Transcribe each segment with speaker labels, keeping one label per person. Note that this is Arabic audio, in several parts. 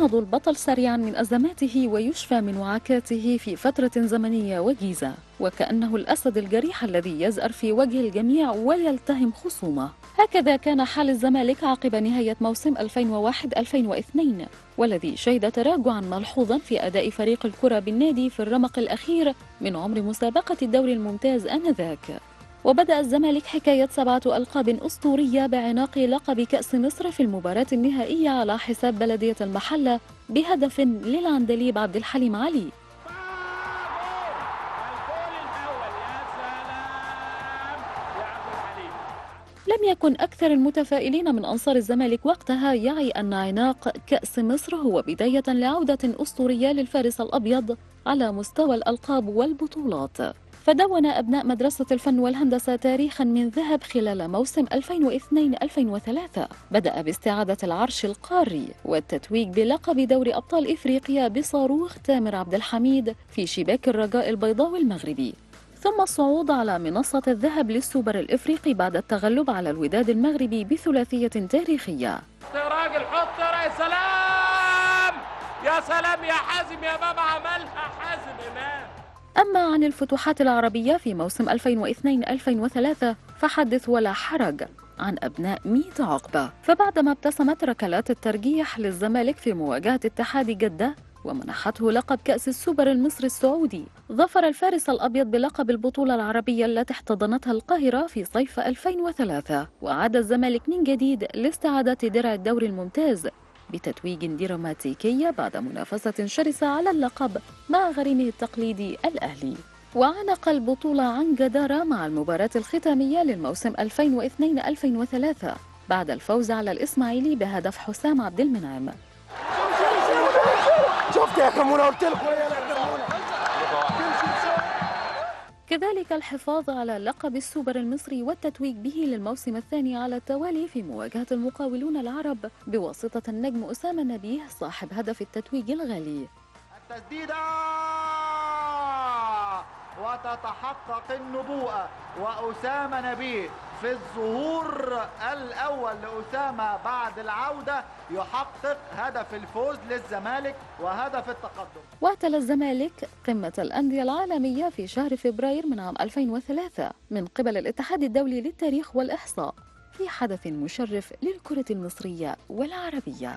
Speaker 1: ينهض البطل سريعا من أزماته ويشفى من وعكاته في فترة زمنية وجيزة، وكأنه الأسد الجريح الذي يزأر في وجه الجميع ويلتهم خصومه. هكذا كان حال الزمالك عقب نهاية موسم 2001-2002، والذي شهد تراجعا ملحوظا في أداء فريق الكرة بالنادي في الرمق الأخير من عمر مسابقة الدوري الممتاز آنذاك. وبدأ الزمالك حكاية 7 ألقاب أسطورية بعناق لقب كأس مصر في المباراة النهائية على حساب بلدية المحلة بهدف للعندليب عبد الحليم علي. لم يكن أكثر المتفائلين من أنصار الزمالك وقتها يعي أن عناق كأس مصر هو بداية لعودة أسطورية للفارس الأبيض على مستوى الألقاب والبطولات. فدون أبناء مدرسة الفن والهندسة تاريخاً من ذهب خلال موسم 2002-2003. بدأ باستعادة العرش القاري والتتويج بلقب دوري أبطال إفريقيا بصاروخ تامر عبد الحميد في شباك الرجاء البيضاوي المغربي، ثم الصعود على منصة الذهب للسوبر الإفريقي بعد التغلب على الوداد المغربي بثلاثية تاريخية.
Speaker 2: راجل حط يا سلام يا سلام يا حازم يا بابا، عملها حازم إمام.
Speaker 1: أما عن الفتوحات العربية في موسم 2002-2003 فحدث ولا حرج عن أبناء 100 عقبة. فبعدما ابتسمت ركلات الترجيح للزمالك في مواجهة اتحاد جدة ومنحته لقب كأس السوبر المصري السعودي، ظفر الفارس الأبيض بلقب البطولة العربية التي احتضنتها القاهرة في صيف 2003. وعاد الزمالك من جديد لاستعادة درع الدوري الممتاز بتتويج دراماتيكي بعد منافسة شرسة على اللقب مع غريمه التقليدي الأهلي. وعانق البطولة عن جدارة مع المباراة الختامية للموسم 2002-2003 بعد الفوز على الإسماعيلي بهدف حسام عبد المنعم.
Speaker 3: شفت يا كمونة، قلت لكم يا كمونة.
Speaker 1: كذلك الحفاظ على لقب السوبر المصري والتتويج به للموسم الثاني على التوالي في مواجهة المقاولون العرب بواسطة النجم أسامة نبيه صاحب هدف التتويج الغالي.
Speaker 4: التسديدة وتتحقق النبوءة، وأسامة نبيه في الظهور الأول لأسامة بعد العودة يحقق هدف الفوز للزمالك وهدف التقدم.
Speaker 1: واعتلى الزمالك قمة الأندية العالمية في شهر فبراير من عام 2003 من قبل الاتحاد الدولي للتاريخ والإحصاء في حدث مشرف للكرة المصرية والعربية.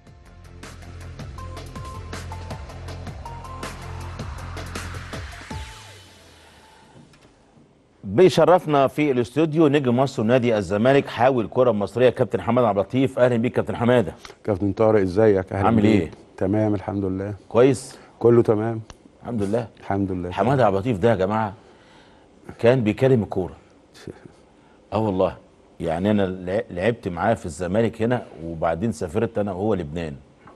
Speaker 5: بيشرفنا في الاستوديو نجم مصر ونادي الزمالك حاوي الكره المصريه كابتن حماده عبد اللطيف. اهلا بيك كابتن حماده.
Speaker 6: كابتن طارق ازيك؟ اهلا
Speaker 5: عامل
Speaker 6: بيك.
Speaker 5: ايه؟
Speaker 6: تمام الحمد لله.
Speaker 5: كويس
Speaker 6: كله تمام
Speaker 5: الحمد لله.
Speaker 6: الحمد لله.
Speaker 5: حماده عبد اللطيف ده يا جماعه كان بيكلم الكوره. والله يعني انا لعبت معاه في الزمالك هنا وبعدين سافرت انا وهو لبنان.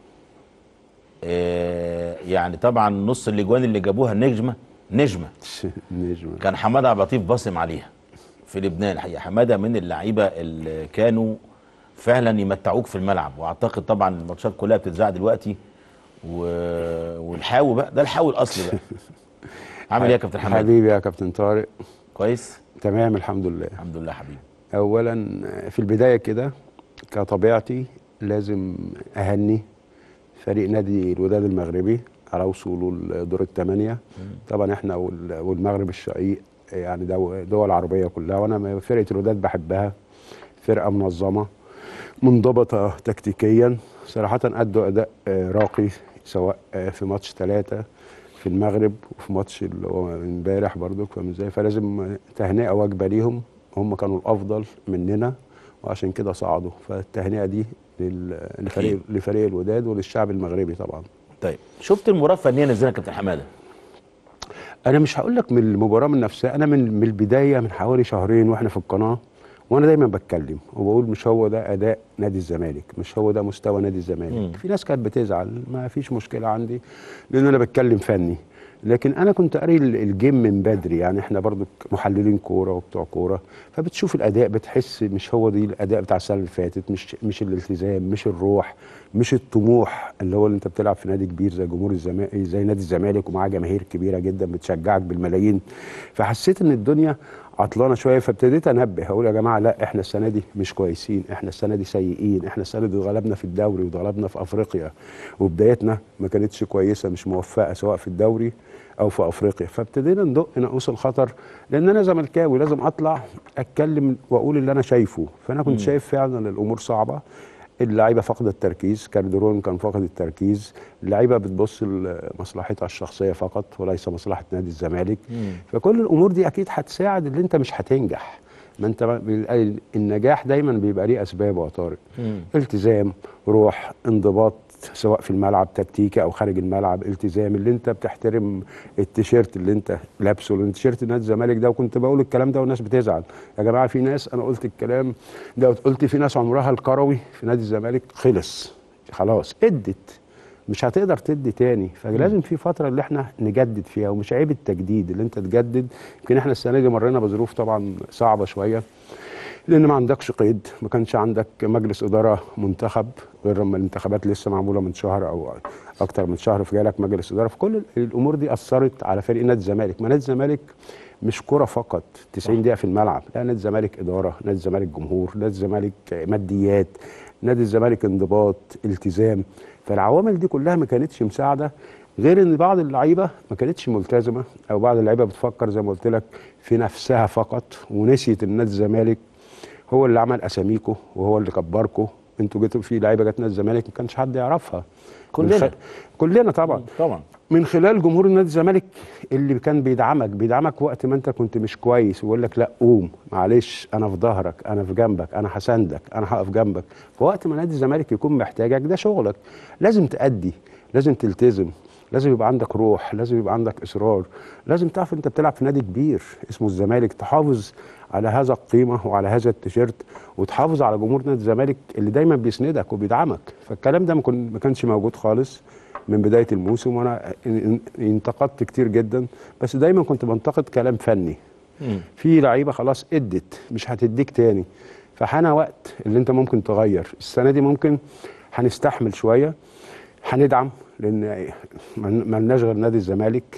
Speaker 5: يعني طبعا نص الاجوان اللي جابوها نجمه
Speaker 6: نجمة
Speaker 5: كان حماده عبد اللطيف باصم عليها في لبنان. الحقيقه حماده من اللعيبه اللي كانوا فعلا يمتعوك في الملعب، واعتقد طبعا الماتشات كلها بتتذاع دلوقتي والحاوي بقى ده الحاوي الاصلي بقى. عامل ايه يا كابتن حماده؟
Speaker 6: حبيبي يا كابتن طارق.
Speaker 5: كويس
Speaker 6: تمام الحمد لله.
Speaker 5: الحمد لله حبيبي.
Speaker 6: اولا في البدايه كده كطبيعتي لازم اهني فريق نادي الوداد المغربي على وصوله لدور الثمانيه. طبعا احنا والمغرب الشقيق يعني دول عربيه كلها، وانا فرقه الوداد بحبها، فرقه منظمه منضبطه تكتيكيا صراحه، ادوا اداء راقي سواء في ماتش 3 في المغرب وفي ماتش اللي هو امبارح برضو. فاهم ازاي؟ فلازم تهنئه واجبه ليهم، هم كانوا الافضل مننا وعشان كده صعدوا، فالتهنئه دي لفريق الوداد وللشعب المغربي طبعا.
Speaker 5: طيب شفت المباراه الفنيه نزلها كابتن حماده؟
Speaker 6: انا مش هقول لك من المباراه من نفسها، انا من البدايه من حوالي شهرين واحنا في القناه وانا دايما بتكلم وبقول مش هو ده اداء نادي الزمالك، مش هو ده مستوى نادي الزمالك. في ناس كانت بتزعل، ما فيش مشكله عندي لان انا بتكلم فني، لكن انا كنت قاري الجيم من بدري. يعني احنا برضو محللين كوره وبتوع كوره، فبتشوف الاداء بتحس مش هو دي الاداء بتاع السنه اللي فاتت، مش الالتزام، مش الروح، مش الطموح اللي هو اللي انت بتلعب في نادي كبير زي جمهور الزمالك، زي نادي الزمالك ومعاه جماهير كبيره جدا بتشجعك بالملايين. فحسيت ان الدنيا عطلانه شويه، فابتديت انبه اقول يا جماعه لا احنا السنه دي مش كويسين، احنا السنه دي سيئين، احنا السنه دي اتغلبنا في الدوري واتغلبنا في افريقيا، وبدايتنا ما كانتش كويسه مش موفقه سواء في الدوري او في افريقيا. فابتدينا ندق ناقوس الخطر، لان انا زملكاوي لازم اطلع اتكلم واقول اللي انا شايفه. فانا كنت شايف فعلا الامور صعبه، اللعيبه فاقده التركيز، كاردرون كان فاقد التركيز، اللعيبه بتبص لمصلحتها الشخصيه فقط وليس مصلحه نادي الزمالك. فكل الامور دي اكيد هتساعد اللي انت مش هتنجح. ما انت النجاح دايما بيبقى ليه اسبابه يا طارق. التزام، روح، انضباط، سواء في الملعب تكتيكي او خارج الملعب، التزام، اللي انت بتحترم التيشيرت اللي انت لابسه، لان تيشيرت نادي الزمالك ده، وكنت بقول الكلام ده والناس بتزعل. يا جماعه في ناس، انا قلت الكلام ده، قلت في ناس عمرها الكروي في نادي الزمالك خلص خلاص، ادت مش هتقدر تدي تاني. فلازم في فتره اللي احنا نجدد فيها، ومش عيب التجديد اللي انت تجدد. يمكن احنا السنه دي مرينا بظروف طبعا صعبه شويه، لان ما عندكش قيد، ما كانش عندك مجلس اداره منتخب غير لما الانتخابات لسه معموله من شهر او اكتر من شهر، فجالك مجلس اداره. فكل الامور دي اثرت على فريق نادي الزمالك. ما نادي الزمالك مش كره فقط 90 دقيقه في الملعب، لا، نادي الزمالك اداره، نادي الزمالك جمهور، نادي الزمالك ماديات، نادي الزمالك انضباط، التزام. فالعوامل دي كلها ما كانتش مساعده، غير ان بعض اللعيبه ما كانتش ملتزمه، او بعض اللعيبه بتفكر زي ما قلت لك في نفسها فقط، ونسيت ان نادي الزمالك هو اللي عمل اساميكو وهو اللي كبركو. انتوا جيتوا في لعيبه جت نادي الزمالك ما كانش حد يعرفها، كلنا طبعا من خلال جمهور نادي الزمالك اللي كان بيدعمك وقت ما انت كنت مش كويس، ويقول لك لا قوم، معلش انا في ظهرك، انا في جنبك، انا هساندك، انا هقف جنبك. فوقت ما نادي الزمالك يكون محتاجك، ده شغلك، لازم تأدي، لازم تلتزم، لازم يبقى عندك روح، لازم يبقى عندك اصرار، لازم تعرف انت بتلعب في نادي كبير اسمه الزمالك، تحافظ على هذا القيمه وعلى هذا التيشيرت، وتحافظ على جمهور نادي الزمالك اللي دايما بيسندك وبيدعمك. فالكلام ده ما كانش موجود خالص من بدايه الموسم، وانا انتقدت كتير جدا، بس دايما كنت بنتقد كلام فني. في لعيبه خلاص ادت مش هتديك تاني، فحان وقت اللي انت ممكن تغير. السنه دي ممكن هنستحمل شويه، هندعم، لان ما لناش غير نادي الزمالك.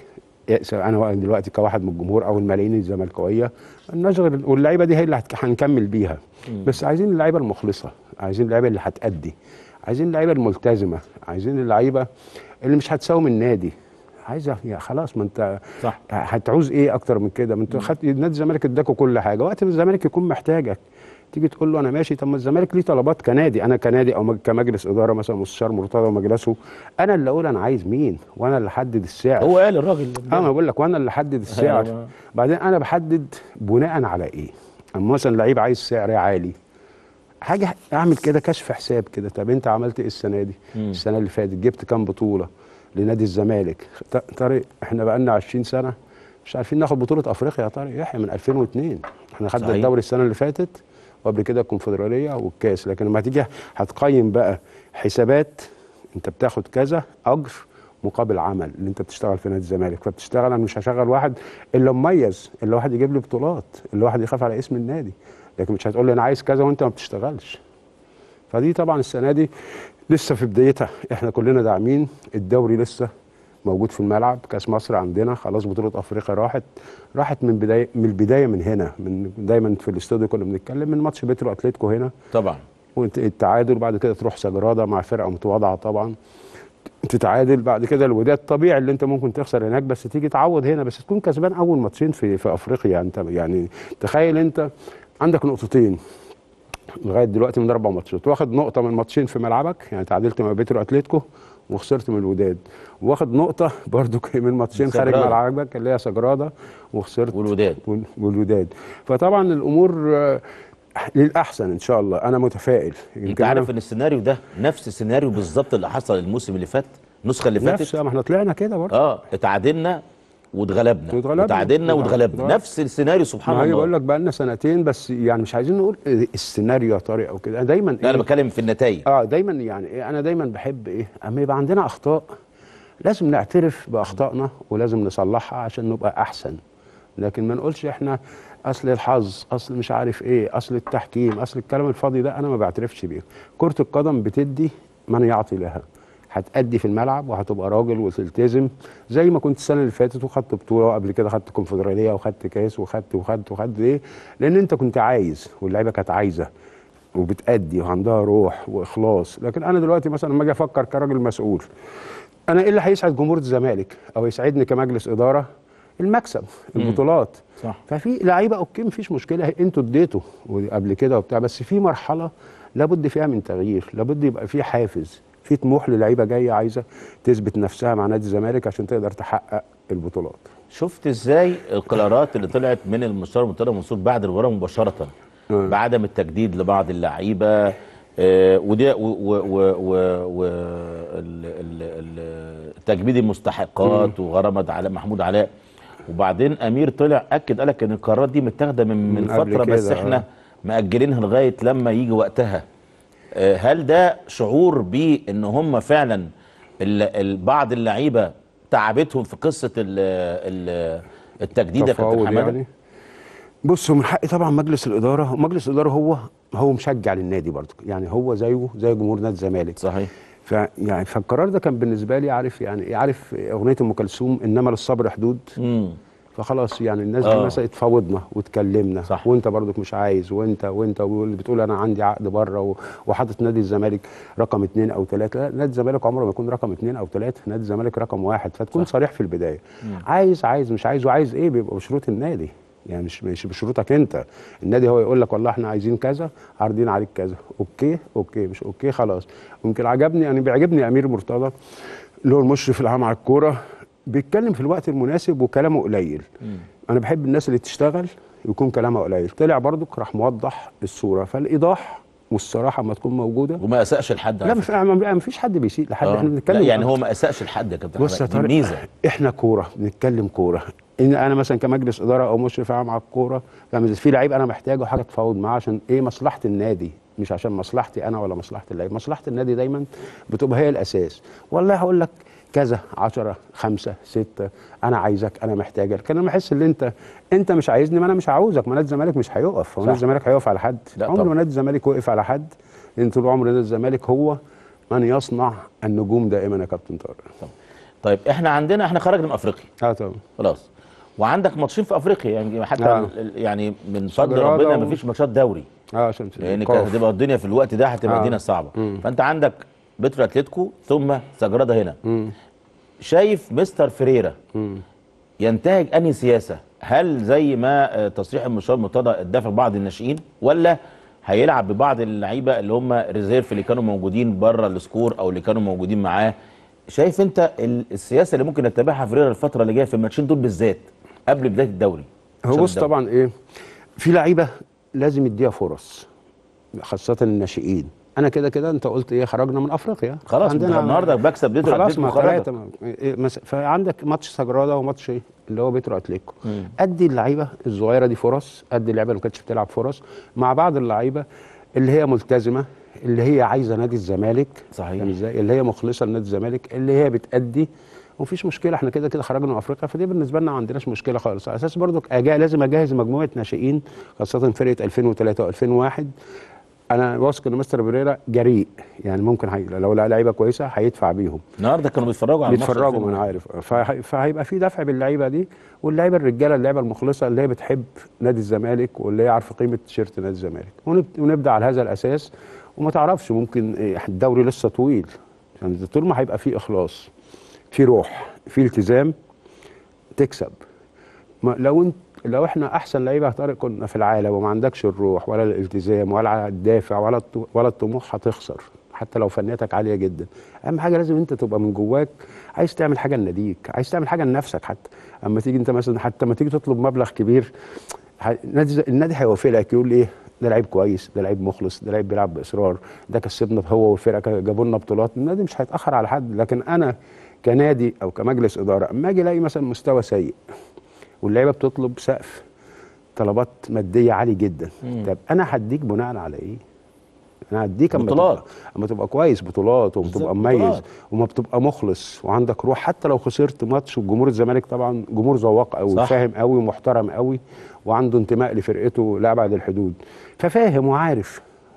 Speaker 6: انا دلوقتي كواحد من الجمهور او الملايين الزملكاويه ما لناش غير، واللعيبه دي هي اللي هنكمل بيها. بس عايزين اللعيبه المخلصه، عايزين اللعيبه اللي هتأدي، عايزين اللعيبه الملتزمه، عايزين اللعيبه اللي مش هتساوم النادي. عايزه خلاص، ما انت صح، هتعوز ايه اكتر من كده؟ ما انت خدت نادي الزمالك اداكوا كل حاجه، وقت ما الزمالك يكون محتاجك تيجي تقول له انا ماشي. طب ما الزمالك ليه طلبات كنادي، انا كنادي او كمجلس اداره مثلا مستشار مرتضى ومجلسه، انا اللي اقول انا عايز مين، وانا اللي احدد السعر.
Speaker 5: هو قال الراجل
Speaker 6: انا بقول لك، وانا اللي احدد السعر. بعدين انا بحدد بناء على ايه؟ اما مثلا لعيب عايز سعر عالي، حاجه اعمل كده كشف حساب كده. طب انت عملت ايه السنه دي؟ السنه اللي فاتت جبت كام بطوله لنادي الزمالك؟ طارق احنا بقالنا 20 سنه مش عارفين ناخد بطوله افريقيا يا طارق يحيى، من 2002 احنا خدنا الدوري السنه اللي فاتت، وقبل كده الكونفدراليه والكاس. لكن لما تيجي هتقيم بقى حسابات، انت بتاخد كذا اجر مقابل عمل اللي انت بتشتغل في نادي الزمالك. فبتشتغل، انا مش هشغل واحد الا مميز، الا واحد يجيب لي بطولات، الا واحد يخاف على اسم النادي، لكن مش هتقول لي انا عايز كذا وانت ما بتشتغلش. فدي طبعا السنه دي لسه في بدايتها، احنا كلنا داعمين، الدوري لسه موجود في الملعب، كاس مصر عندنا خلاص، بطوله افريقيا راحت من البدايه من هنا، من دايما في الاستوديو كنا بنتكلم من ماتش بيترو اتلتيكو هنا
Speaker 5: طبعا،
Speaker 6: والتعادل، بعد كده تروح سجراده مع فرقه متواضعه طبعا تتعادل، بعد كده الوداد طبيعي اللي انت ممكن تخسر هناك بس تيجي تعوض هنا، بس تكون كسبان اول ماتشين في افريقيا. انت يعني تخيل انت عندك نقطتين لغايه دلوقتي من 4 ماتشات، واخد نقطه من ماتشين في ملعبك، يعني تعادلت مع بيترو اتلتيكو وخسرت من الوداد، واخد نقطه برضو من ماتشين خارج ملعبك اللي هي سجراده وخسرت والوداد. فطبعا الامور للاحسن ان شاء الله، انا متفائل.
Speaker 5: انت عارف ان السيناريو ده نفس السيناريو بالظبط اللي حصل الموسم اللي فات، النسخه اللي فاتت،
Speaker 6: نفس ما احنا طلعنا كده برضه،
Speaker 5: اتعادلنا واتغلبنا، اتعادلنا واتغلبنا، نفس السيناريو سبحان الله.
Speaker 6: بقول لك بقى لنا سنتين، بس يعني مش عايزين نقول السيناريو يا طارق او كده، دايما
Speaker 5: لا انا بتكلم في النتائج.
Speaker 6: دايما يعني انا دايما بحب اما يبقى عندنا اخطاء لازم نعترف باخطائنا ولازم نصلحها عشان نبقى احسن، لكن ما نقولش احنا اصل الحظ، اصل مش عارف ايه، اصل التحكيم، اصل الكلام الفاضي ده انا ما بعترفش بيه. كرة القدم بتدي من يعطي لها، هتأدي في الملعب وهتبقى راجل وتلتزم زي ما كنت السنه اللي فاتت، وخدت بطوله، وقبل كده خدت كونفدراليه وخدت كاس وخدت ايه، لان انت كنت عايز واللعيبه كانت عايزه وبتأدي وعندها روح واخلاص. لكن انا دلوقتي مثلا لما اجي افكر كراجل مسؤول، انا ايه اللي هيسعد جمهور الزمالك او يسعدني كمجلس اداره؟ المكسب، البطولات.
Speaker 5: صح.
Speaker 6: ففي لعيبه اوكي مفيش مشكله، انتوا اديتوا قبل كده وبتاع، بس في مرحله لابد فيها من تغيير، لابد يبقى في حافز، في طموح للعيبه جايه عايزه تثبت نفسها مع نادي الزمالك عشان تقدر تحقق البطولات.
Speaker 5: شفت ازاي القرارات اللي طلعت من المستشار مرتضى منصور بعد المباراه مباشره بعدم التجديد لبعض اللعيبه، ودي تجميد المستحقات وغرامه على محمود علاء، وبعدين امير طلع اكد قالك ان القرارات دي متاخده من فتره، بس احنا مأجلينها لغايه لما يجي وقتها. هل ده شعور بان هم فعلا بعض اللعيبه تعبتهم في قصه التجديد يا كابتن حماده؟ يعني
Speaker 6: بص، من حق طبعا مجلس الاداره، ومجلس الاداره هو مشجع للنادي برضه، يعني هو زيه زي جمهور نادي الزمالك.
Speaker 5: صحيح.
Speaker 6: يعني فالقرار ده كان بالنسبه لي عارف اغنيه ام كلثوم انما للصبر حدود. فخلاص يعني الناس دي مثلا اتفاوضنا واتكلمنا، صح. وانت برضك مش عايز، وانت بتقول انا عندي عقد بره وحاطط نادي الزمالك رقم 2 أو 3. لا، نادي الزمالك عمره ما يكون رقم 2 أو 3، نادي الزمالك رقم 1. فتكون صح. صريح في البدايه. عايز مش عايز، وعايز ايه بيبقى بشروط النادي، يعني مش بشروطك انت. النادي هو يقول لك والله احنا عايزين كذا، عارضين عليك كذا، اوكي مش اوكي خلاص. يمكن عجبني، يعني بيعجبني امير مرتضى اللي هو المشرف العام على الكوره، بيتكلم في الوقت المناسب وكلامه قليل. انا بحب الناس اللي تشتغل يكون كلامها قليل. طلع برضك راح موضح الصوره، فالايضاح والصراحه ما تكون موجوده،
Speaker 5: وما اساءش لحد.
Speaker 6: لا ما فيش حد بيسيء لحد. احنا بنتكلم
Speaker 5: يعني هو ما اساءش لحد يا كابتن.
Speaker 6: بص يا طارق، ميزه احنا كوره، بنتكلم كوره. ان انا مثلا كمجلس اداره او مشرف عام على الكوره، في لعيب انا محتاجه حاجه اتفاوض معاه عشان ايه؟ مصلحه النادي، مش عشان مصلحتي انا ولا مصلحه اللعيب. مصلحه النادي دايما بتبقى هي الاساس. والله هقول لك كذا 10 5 6 انا عايزك، انا محتاجك. لكن انا بحس ان انت مش عايزني، ما انا مش عاوزك. ما نادي الزمالك مش هيقف، هو نادي الزمالك هيقف على حد؟ عمر ما نادي الزمالك وقف على حد، لان طول عمر نادي الزمالك هو من يصنع النجوم دائما يا كابتن طارق.
Speaker 5: طيب احنا خرجنا من افريقيا.
Speaker 6: طبعا
Speaker 5: خلاص، وعندك ماتشين في افريقيا، يعني حتى يعني من فضل ربنا ما فيش ماتشات دوري.
Speaker 6: عشان
Speaker 5: يعني كانت هتبقى الدنيا في الوقت ده هتبقى الدنيا صعبه. فانت عندك بترو اتلتيكو ثم سجرادا هنا. شايف مستر فريرا ينتهج انهي سياسه؟ هل زي ما تصريح المستشار مرتضى الدافع بعض الناشئين، ولا هيلعب ببعض اللعيبه اللي هم ريزيرف اللي كانوا موجودين بره السكور او اللي كانوا موجودين معاه؟ شايف انت السياسه اللي ممكن يتبعها فريرا الفتره اللي جايه في الماتشين دول بالذات قبل بدايه الدوري؟
Speaker 6: هو بص طبعا ايه، في لعيبه لازم يديها فرص، خاصه الناشئين. انا كده انت قلت ايه، خرجنا من افريقيا
Speaker 5: خلاص، عندنا النهارده بكسب بيترو
Speaker 6: اتلتيكو خلاص. فعندك ماتش سجرادا وماتش اللي هو بيترو اتلتيكو. ادي اللعيبه الصغيره دي فرص، ادي اللعيبه اللي ما كانتش بتلعب فرص مع بعض اللعيبه اللي هي ملتزمه، اللي هي عايزه نادي الزمالك.
Speaker 5: صحيح.
Speaker 6: يعني ازاي اللي هي مخلصه لنادي الزمالك، اللي هي بتادي، ومفيش مشكله. احنا كده خرجنا من افريقيا، فدي بالنسبه لنا ما عندناش مشكله خالص. على اساس برضك لازم اجهز مجموعه ناشئين، خاصه فرقه 2003 و2001. انا واثق ان مستر بريرا جريء، يعني ممكن لو لقى لعيبه كويسه هيدفع بيهم.
Speaker 5: النهارده كانوا بيتفرجوا على الماتش،
Speaker 6: ما انا عارف. فهيبقى في دفع باللعيبه دي، واللعيبه الرجاله، اللعيبه المخلصه اللي هي بتحب نادي الزمالك واللي هي عارفه قيمه تيشيرت نادي الزمالك، ونبدا على هذا الاساس. وما تعرفش، ممكن الدوري لسه طويل، يعني طول ما هيبقى في اخلاص، في روح، في التزام، تكسب. لو احنا احسن لعيبه كنا في العالم وما عندكش الروح ولا الالتزام ولا الدافع ولا الطموح، هتخسر حتى لو فنيتك عاليه جدا. اهم حاجه لازم انت تبقى من جواك عايز تعمل حاجه لناديك، عايز تعمل حاجه لنفسك. حتى اما تيجي انت مثلا، حتى اما تيجي تطلب مبلغ كبير، النادي هيوافق لك، يقول ايه، ده لعيب كويس، ده لعيب مخلص، ده لعيب بيلعب باصرار، ده كسبنا هو والفرقه، جابوا لنا بطولات. النادي مش هيتاخر على حد. لكن انا كنادي او كمجلس اداره، اما اجي الاقي مثلا مستوى سيء واللعيبه بتطلب سقف طلبات ماديه عالي جدا، طب انا هديك بناء على ايه؟ انا هديك
Speaker 5: بطولات،
Speaker 6: اما تبقى كويس، بطولات، وبتبقى مميز، وما بتبقى مخلص وعندك روح. حتى لو خسرت ماتش، وجمهور الزمالك طبعا جمهور ذواق قوي، فاهم قوي ومحترم قوي، وعنده انتماء لفرقته لأبعد الحدود، ففاهم وعارف.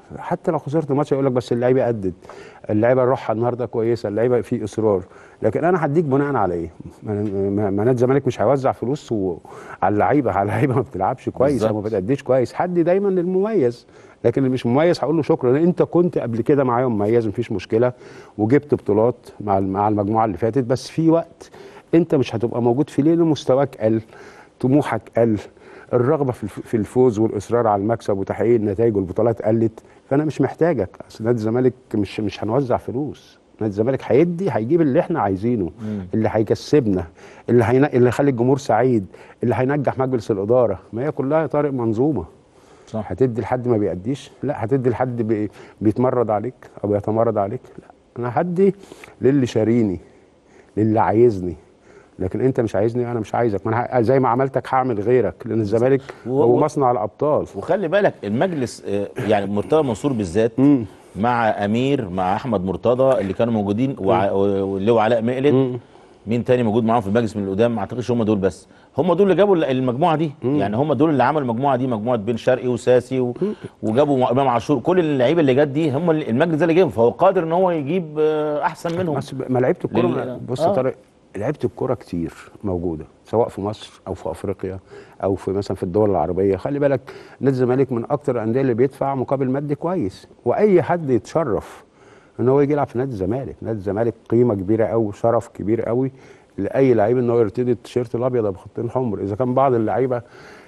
Speaker 6: حتى لو خسرت الماتش يقول لك بس اللعيبه ادت، اللعيبه روحها النهارده كويسه، اللعيبه في اصرار. لكن انا هديك بناء على ايه؟ ما نادي الزمالك مش هيوزع فلوس على اللعيبه، على اللعيبه ما بتلعبش كويس او ما بتأديش كويس، حد دايما للمميز. لكن اللي مش مميز هقول له شكرا، انت كنت قبل كده معايا مميز مفيش مشكله وجبت بطولات مع المجموعه اللي فاتت، بس في وقت انت مش هتبقى موجود فيه لان مستواك قل، طموحك قل، الرغبه في الفوز والاصرار على المكسب وتحقيق النتائج والبطولات قلت، فانا مش محتاجك. اصل نادي الزمالك مش هنوزع فلوس، نادي الزمالك هيجيب اللي احنا عايزينه، اللي هيكسبنا، اللي يخلي الجمهور سعيد، اللي هينجح مجلس الاداره. ما هي كلها يا طارق منظومه. صح. هتدي لحد ما بيأديش؟ لا. هتدي لحد بيتمرد عليك او بيتمرد عليك؟ لا. انا هدي للي شاريني، للي عايزني. لكن انت مش عايزني، انا مش عايزك. ما انا زي ما عملتك هعمل غيرك، لان الزمالك هو مصنع الابطال.
Speaker 5: وخلي بالك المجلس يعني مرتضى منصور بالذات مع امير، مع احمد مرتضى اللي كانوا موجودين، واللي هو علاء مقلد. مين تاني موجود معاهم في المجلس من القدام؟ ما اعتقدش هم دول بس، هم دول اللي جابوا المجموعه دي. يعني هم دول اللي عملوا المجموعه دي، مجموعه بن شرقي وساسي وجابوا امام عاشور. كل اللعيبه اللي جت دي هم المجلس ده اللي جابهم، فهو قادر ان هو يجيب احسن منهم.
Speaker 6: بس ما لعيبه الكوره بص يا طارق، لعيبه الكوره كتير موجوده سواء في مصر او في افريقيا او في مثلا في الدول العربيه. خلي بالك نادي الزمالك من اكتر الانديه اللي بيدفع مقابل مادي كويس، واي حد يتشرف ان هو يجي يلعب في نادي الزمالك. نادي الزمالك قيمه كبيره قوي وشرف كبير قوي لاي لعيب ان هو يرتدي التيشيرت الابيض بخطين الحمر. اذا كان بعض اللعيبه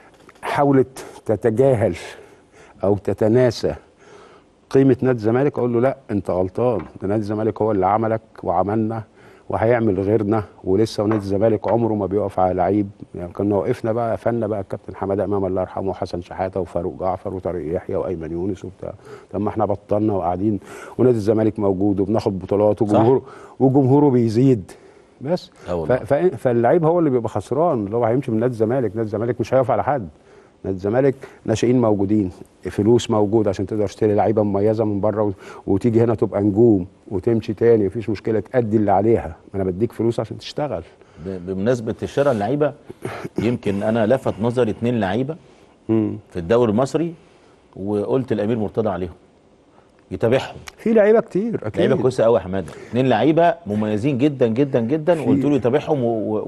Speaker 6: حاولت تتجاهل او تتناسى قيمه نادي الزمالك، اقول له لا انت غلطان، ده نادي الزمالك هو اللي عملك وعملنا وهيعمل غيرنا، ولسه ونادي الزمالك عمره ما بيقف على لعيب. يعني كنا وقفنا بقى قفلنا بقى الكابتن حماده امام الله يرحمه وحسن شحاته وفاروق جعفر وطارق يحيى وايمن يونس وبتاع. طب ما احنا بطلنا وقاعدين ونادي الزمالك موجود وبناخد بطولات وجمهوره بيزيد بس. فاللعيب هو اللي بيبقى خسران، اللي هو هيمشي من نادي الزمالك. نادي الزمالك مش هيقف على حد. نادي الزمالك ناشئين موجودين، فلوس موجود عشان تقدر تشتري لعيبه مميزه من بره وتيجي هنا تبقى نجوم وتمشي تاني، مفيش مشكله، تأدي اللي عليها. انا بديك فلوس عشان تشتغل.
Speaker 5: بمناسبه شراء اللعيبه، يمكن انا لفت نظري 2 لعيبه في الدوري المصري وقلت الامير مرتضى عليهم يتابعهم.
Speaker 6: في لعيبه كتير اكيد،
Speaker 5: لعيبه كويسه قوي يا حماده، 2 لعيبه مميزين جدا جدا جدا، وقلت له يتابعهم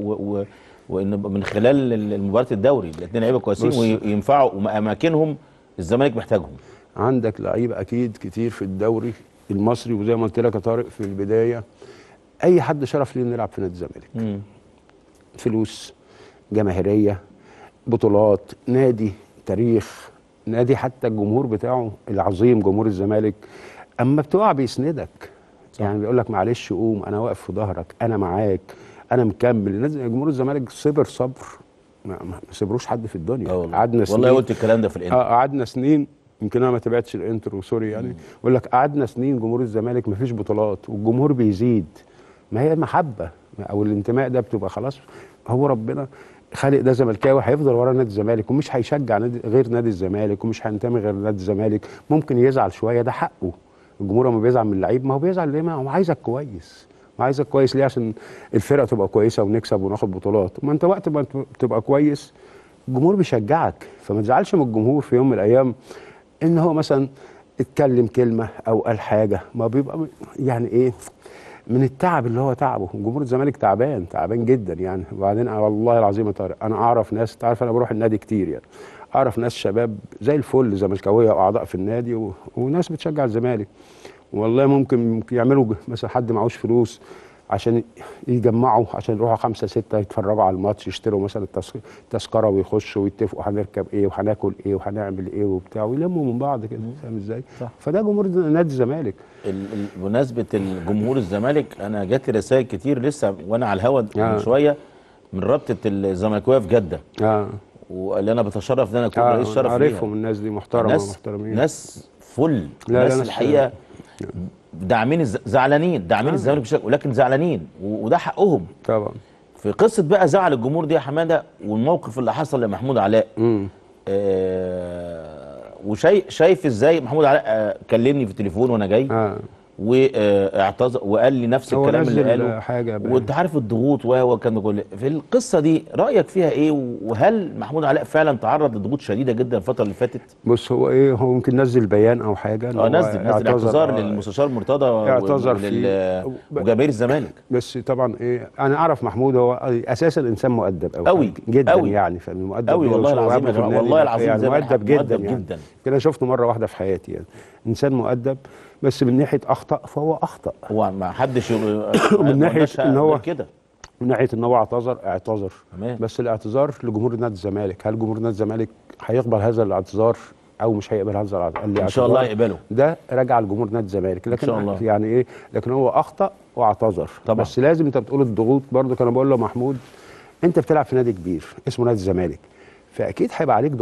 Speaker 5: وان من خلال المباراه الدوري الاثنين لعيبه كويسين وينفعوا واماكنهم الزمالك محتاجهم.
Speaker 6: عندك لعيبه اكيد كتير في الدوري المصري، وزي ما قلت لك يا طارق في البدايه، اي حد شرف ليه نلعب في نادي الزمالك. فلوس، جماهيريه، بطولات، نادي، تاريخ، نادي حتى الجمهور بتاعه العظيم جمهور الزمالك اما بتقع بيسندك. يعني بيقول لك معلش قوم، انا واقف في ظهرك، انا معاك، انا مكمل. جمهور الزمالك صبر ما صبروش حد في الدنيا. قعدنا سنين،
Speaker 5: والله قلت الكلام ده في الانترو.
Speaker 6: قعدنا سنين، يمكن انا ما تابعتش الانترو سوري يعني. بقول لك قعدنا سنين جمهور الزمالك ما فيش بطولات والجمهور بيزيد. ما هي المحبه او الانتماء ده بتبقى خلاص، هو ربنا خالق ده زملكاوي هيفضل ورا نادي الزمالك ومش هيشجع غير نادي الزمالك ومش هينتمي غير نادي الزمالك. ممكن يزعل شويه، ده حقه. الجمهور لما بيزعل من اللعيب، ما هو بيزعل ليه؟ ما هو عايزك كويس. ما عايزك كويس ليه؟ عشان الفرقه تبقى كويسه ونكسب وناخد بطولات. ما انت وقت ما تبقى كويس الجمهور بيشجعك. فما تزعلش من الجمهور في يوم من الايام ان هو مثلا اتكلم كلمه او قال حاجه، ما بيبقى يعني ايه من التعب اللي هو تعبه. جمهور الزمالك تعبان جدا يعني. وبعدين والله العظيم يا طارق انا اعرف ناس، تعرف انا بروح النادي كتير يعني، اعرف ناس شباب زي الفل زملكاويه واعضاء في النادي وناس بتشجع الزمالك، والله ممكن يعملوا مثلا حد معهوش فلوس عشان يجمعوا عشان يروحوا 5 6 يتفرجوا على الماتش، يشتروا مثلا التذكره ويخشوا ويتفقوا هنركب ايه وهناكل ايه وهنعمل ايه وبتاع، ويلموا من بعض كده. فاهم ازاي؟ فده جمهور نادي الزمالك.
Speaker 5: بمناسبه الجمهور الزمالك، انا جات لي رسائل كتير لسه وانا على الهوا من شويه من رابطه الزملكاويه في جده. واللي انا بتشرف ان انا اكون رئيس شرف ليها.
Speaker 6: عارفهم الناس دي محترمه ومحترمين،
Speaker 5: ناس فل، ناس الحقيقه داعمين داعمين الزمالك بشكل، ولكن زعلانين وده حقهم
Speaker 6: طبعا.
Speaker 5: في قصه بقى زعل الجمهور دي يا حماده والموقف اللي حصل لمحمود علاء. وشايف ازاي محمود علاء كلمني في التليفون وانا جاي واعتذر وقال لي نفس الكلام اللي قاله
Speaker 6: حاجة
Speaker 5: وانت عارف الضغوط وكان كل في القصه دي رايك فيها ايه؟ وهل محمود علاء فعلا تعرض لضغوط شديده جدا الفتره اللي فاتت؟
Speaker 6: بص هو ايه، هو ممكن نزل بيان او حاجه
Speaker 5: نزل اعتذار للمستشار مرتضى
Speaker 6: اعتذر
Speaker 5: وجماهير الزمالك.
Speaker 6: بس طبعا ايه، انا اعرف محمود هو اساسا انسان مؤدب قوي جدا
Speaker 5: أوي.
Speaker 6: يعني مؤدب
Speaker 5: قوي والله العظيم
Speaker 6: والله
Speaker 5: العظيم
Speaker 6: يعني مؤدب جدا
Speaker 5: جدا
Speaker 6: كده. شفته مره واحده في حياتي يعني انسان مؤدب، بس من ناحيه اخطا فهو اخطا.
Speaker 5: هو ما حدش
Speaker 6: من ناحيه ان هو
Speaker 5: كده،
Speaker 6: من ناحيه ان هو اعتذر
Speaker 5: تمام.
Speaker 6: بس الاعتذار لجمهور نادي الزمالك، هل جمهور نادي الزمالك هيقبل هذا الاعتذار او مش هيقبل هذا الاعتذار؟
Speaker 5: ان شاء الله يقبله،
Speaker 6: ده راجع لجمهور نادي الزمالك. لكن
Speaker 5: إن شاء الله.
Speaker 6: يعني ايه، لكن هو اخطا واعتذر
Speaker 5: طبعا.
Speaker 6: بس لازم انت بتقول الضغوط برضو. كان بقول له محمود انت بتلعب في نادي كبير اسمه نادي الزمالك، فاكيد هيبقى عليك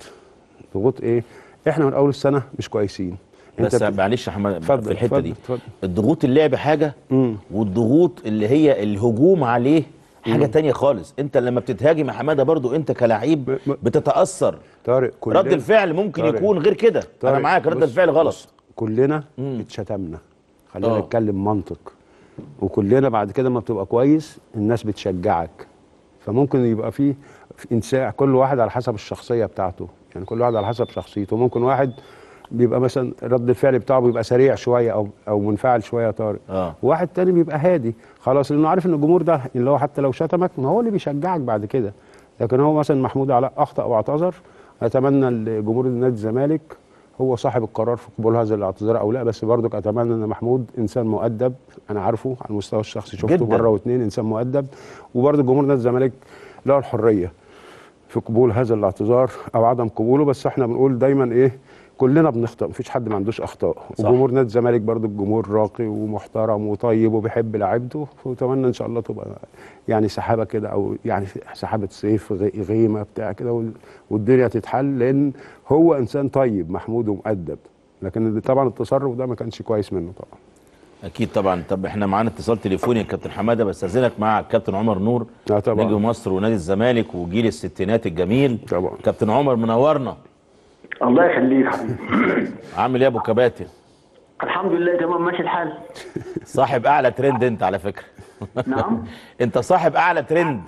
Speaker 6: ضغوط ايه، احنا من اول السنه مش كويسين.
Speaker 5: بس معلش يا حماد في الحته دي
Speaker 6: اتفضل.
Speaker 5: الضغوط اللعب حاجه والضغوط اللي هي الهجوم عليه حاجه تانية خالص. انت لما بتتهاجم يا حماده برضو انت كلاعب بتتاثر.
Speaker 6: طارق
Speaker 5: رد الفعل ممكن يكون غير كده. انا معاك، رد الفعل غلط.
Speaker 6: كلنا اتشتمنا، خلينا نتكلم منطق، وكلنا بعد كده ما بتبقى كويس الناس بتشجعك. فممكن يبقى في انساء، كل واحد على حسب الشخصيه بتاعته، يعني كل واحد على حسب شخصيته. ممكن واحد بيبقى مثلا رد الفعل بتاعه بيبقى سريع شويه او منفعل شويه يا طارق، واحد تاني بيبقى هادي خلاص، لانه عارف ان الجمهور ده اللي هو حتى لو شتمك ما هو اللي بيشجعك بعد كده. لكن هو مثلا محمود علاء اخطا واعتذر، اتمنى لجمهور نادي الزمالك هو صاحب القرار في قبول هذا الاعتذار او لا، بس برضك اتمنى ان محمود انسان مؤدب، انا عارفه على المستوى الشخصي، شفته مره واثنين، انسان مؤدب. وبرضه جمهور نادي الزمالك له الحريه في قبول هذا الاعتذار او عدم قبوله. بس احنا بنقول دايما ايه، كلنا بنخطئ، مفيش حد ما عندوش اخطاء. وجمهور نادي الزمالك برضه الجمهور راقي ومحترم وطيب وبيحب لعيبته، واتمنى ان شاء الله تبقى يعني سحابه كده، او يعني سحابه صيف غيمه بتاع كده والدنيا تتحل، لان هو انسان طيب محمود ومؤدب. لكن طبعا التصرف ده ما كانش كويس منه طبعا.
Speaker 5: اكيد طبعا. طب احنا معانا اتصال تليفوني يا كابتن حماده، بس استاذنك مع الكابتن عمر نور نجم مصر ونادي الزمالك وجيل الستينات الجميل.
Speaker 6: طبعا
Speaker 5: كابتن عمر منورنا.
Speaker 3: الله يخليك حبيبي.
Speaker 5: عامل ايه يا ابو كباتن؟
Speaker 3: الحمد لله تمام ماشي الحال.
Speaker 5: صاحب اعلى ترند انت على فكره.
Speaker 3: نعم.
Speaker 5: انت صاحب اعلى ترند.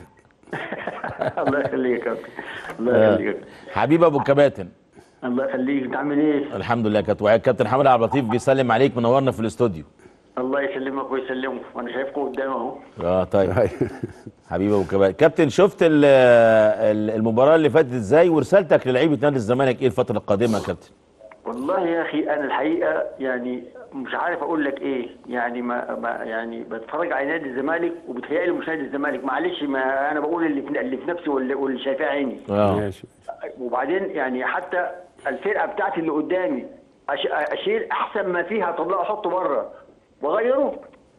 Speaker 3: الله يخليك يا كابتن. الله يخليك
Speaker 5: حبيب ابو كباتن.
Speaker 3: الله يخليك، انت عامل ايه؟
Speaker 5: الحمد لله. كابتن حماد عبد اللطيف بيسلم عليك، منورنا في الاستوديو.
Speaker 3: الله يسلمك ويسلمك، وانا شايفكم قدامي اهو.
Speaker 5: طيب. حبيبي ابو كباتن. كابتن شفت المباراه اللي فاتت ازاي، ورسالتك للعيبه نادي الزمالك ايه الفتره القادمه يا كابتن؟
Speaker 3: والله يا اخي انا الحقيقه يعني مش عارف اقول لك ايه، يعني ما يعني بتفرج على نادي الزمالك وبتهيألي مش نادي الزمالك، معلش ما انا بقول اللي في نفسي واللي شايفاه عيني.
Speaker 6: ماشي.
Speaker 3: وبعدين يعني حتى الفرقه بتاعتي اللي قدامي اشيل احسن ما فيها، اطلعه احطه بره واغيره.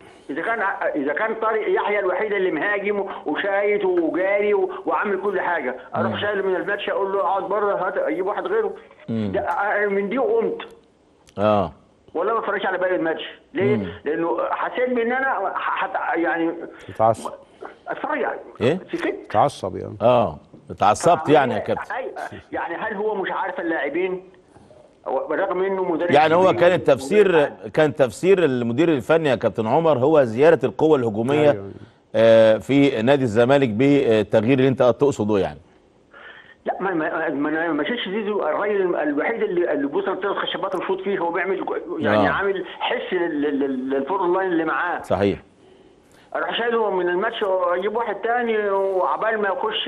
Speaker 3: اذا كان طارق يحيى الوحيد اللي مهاجم وشايط وجاري وعامل كل حاجه، اروح شايله من الماتش اقول له اقعد بره، هات اجيب واحد غيره. من دي قمت والله ما اتفرجش على باقي الماتش. ليه؟ لانه حسيت بان انا يعني
Speaker 6: اتعصب.
Speaker 3: اتفرج
Speaker 5: ايه؟
Speaker 6: اتعصب يعني.
Speaker 5: اتعصبت يعني يا كابتن.
Speaker 3: يعني هل هو مش عارف اللاعبين بالرغم انه مدرب؟
Speaker 5: يعني هو كان تفسير المدير الفني يا كابتن عمر هو زياده القوه الهجوميه في نادي الزمالك بالتغيير اللي انت تقصده يعني.
Speaker 3: لا ما مشيتش زيزو الراجل الوحيد اللي بوصل 3 خشبات وشوط فيه، هو بيعمل يعني عامل حس للفور لاين اللي معاه.
Speaker 5: صحيح.
Speaker 3: اروح شايله من الماتش واجيب واحد تاني، وعبال ما يخش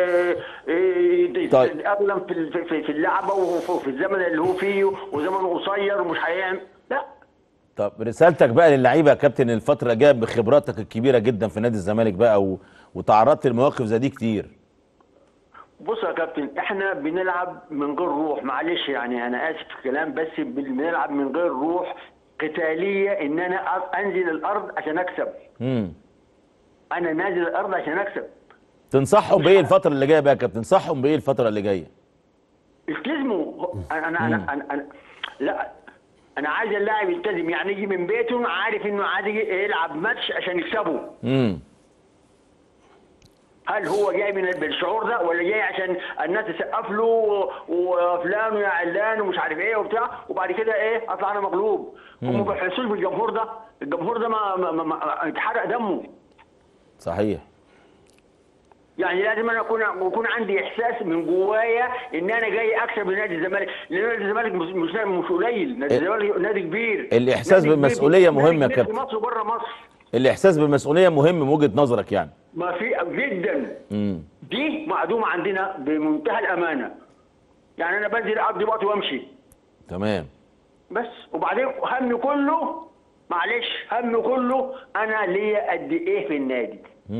Speaker 3: يتأقلم في اللعبه وفي الزمن اللي هو فيه، وزمنه قصير ومش هيعمل. لا.
Speaker 5: طب رسالتك بقى للعيبه يا كابتن الفتره الجايه بخبراتك الكبيره جدا في نادي الزمالك بقى وتعرضت لمواقف زي دي كتير.
Speaker 3: بص يا كابتن، احنا بنلعب من غير روح، معلش يعني انا اسف في الكلام، بس بنلعب من غير روح قتاليه، ان انا انزل الارض عشان اكسب. انا نازل الارض عشان اكسب.
Speaker 5: تنصحهم بايه الفتره اللي جايه بقى يا كابتن؟ تنصحهم بايه الفتره اللي جايه؟
Speaker 3: التزموا. أنا لا، انا عايز اللاعب يلتزم، يعني يجي من بيته عارف انه عايز يلعب ماتش عشان يكسبه. هل هو جاي من بالشعور ده ولا جاي عشان الناس تسقف له وفلان ويا علان ومش عارف ايه وبتاع، وبعد كده ايه اطلع انا مغلوب؟ هم ما بيحسوش بالجمهور ده، الجمهور ده ما اتحرق دمه.
Speaker 5: صحيح.
Speaker 3: يعني لازم انا يكون عندي احساس من جوايا ان انا جاي اكسب نادي الزمالك، لان نادي الزمالك مش قليل، نادي الزمالك نادي كبير.
Speaker 5: الاحساس بالمسؤوليه مهم يا كابتن.
Speaker 3: في مصر وبره مصر.
Speaker 5: الاحساس بالمسؤوليه مهم من وجهه نظرك يعني.
Speaker 3: ما في جدا. دي معدومه عندنا بمنتهى الامانه. يعني انا بنزل اقضي وقت وامشي.
Speaker 5: تمام.
Speaker 3: بس وبعدين همي كله، معلش همي كله انا ليا قد ايه في النادي.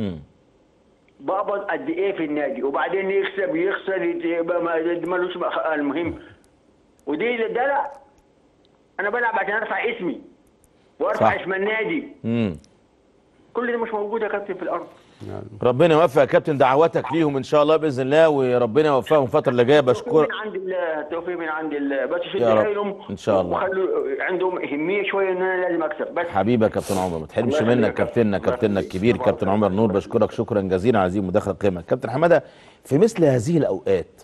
Speaker 3: بقبض قد ايه في النادي، وبعدين يكسب يخسر ملوش المهم. ودي ده لا، انا بلعب عشان ارفع اسمي وارفع اسم النادي. كل ده مش موجود يا كابتن في الارض.
Speaker 5: ربنا يوفق يا كابتن، دعواتك ليهم ان شاء الله باذن الله، وربنا يوفقهم الفتره اللي جايه. بشكرك.
Speaker 3: من عند الله، التوفيق من عند الله، بس شد
Speaker 5: يا رب
Speaker 3: حيلهم
Speaker 5: ان شاء الله،
Speaker 3: وخلوا عندهم اهميه شويه ان انا لازم اكسب. بس
Speaker 5: حبيبي يا كابتن عمر، ما تحرمش منك كابتننا الكبير كابتن عمر نور. بشكرك شكرا جزيلا على هذه المداخله القيمه. كابتن حماده، في مثل هذه الاوقات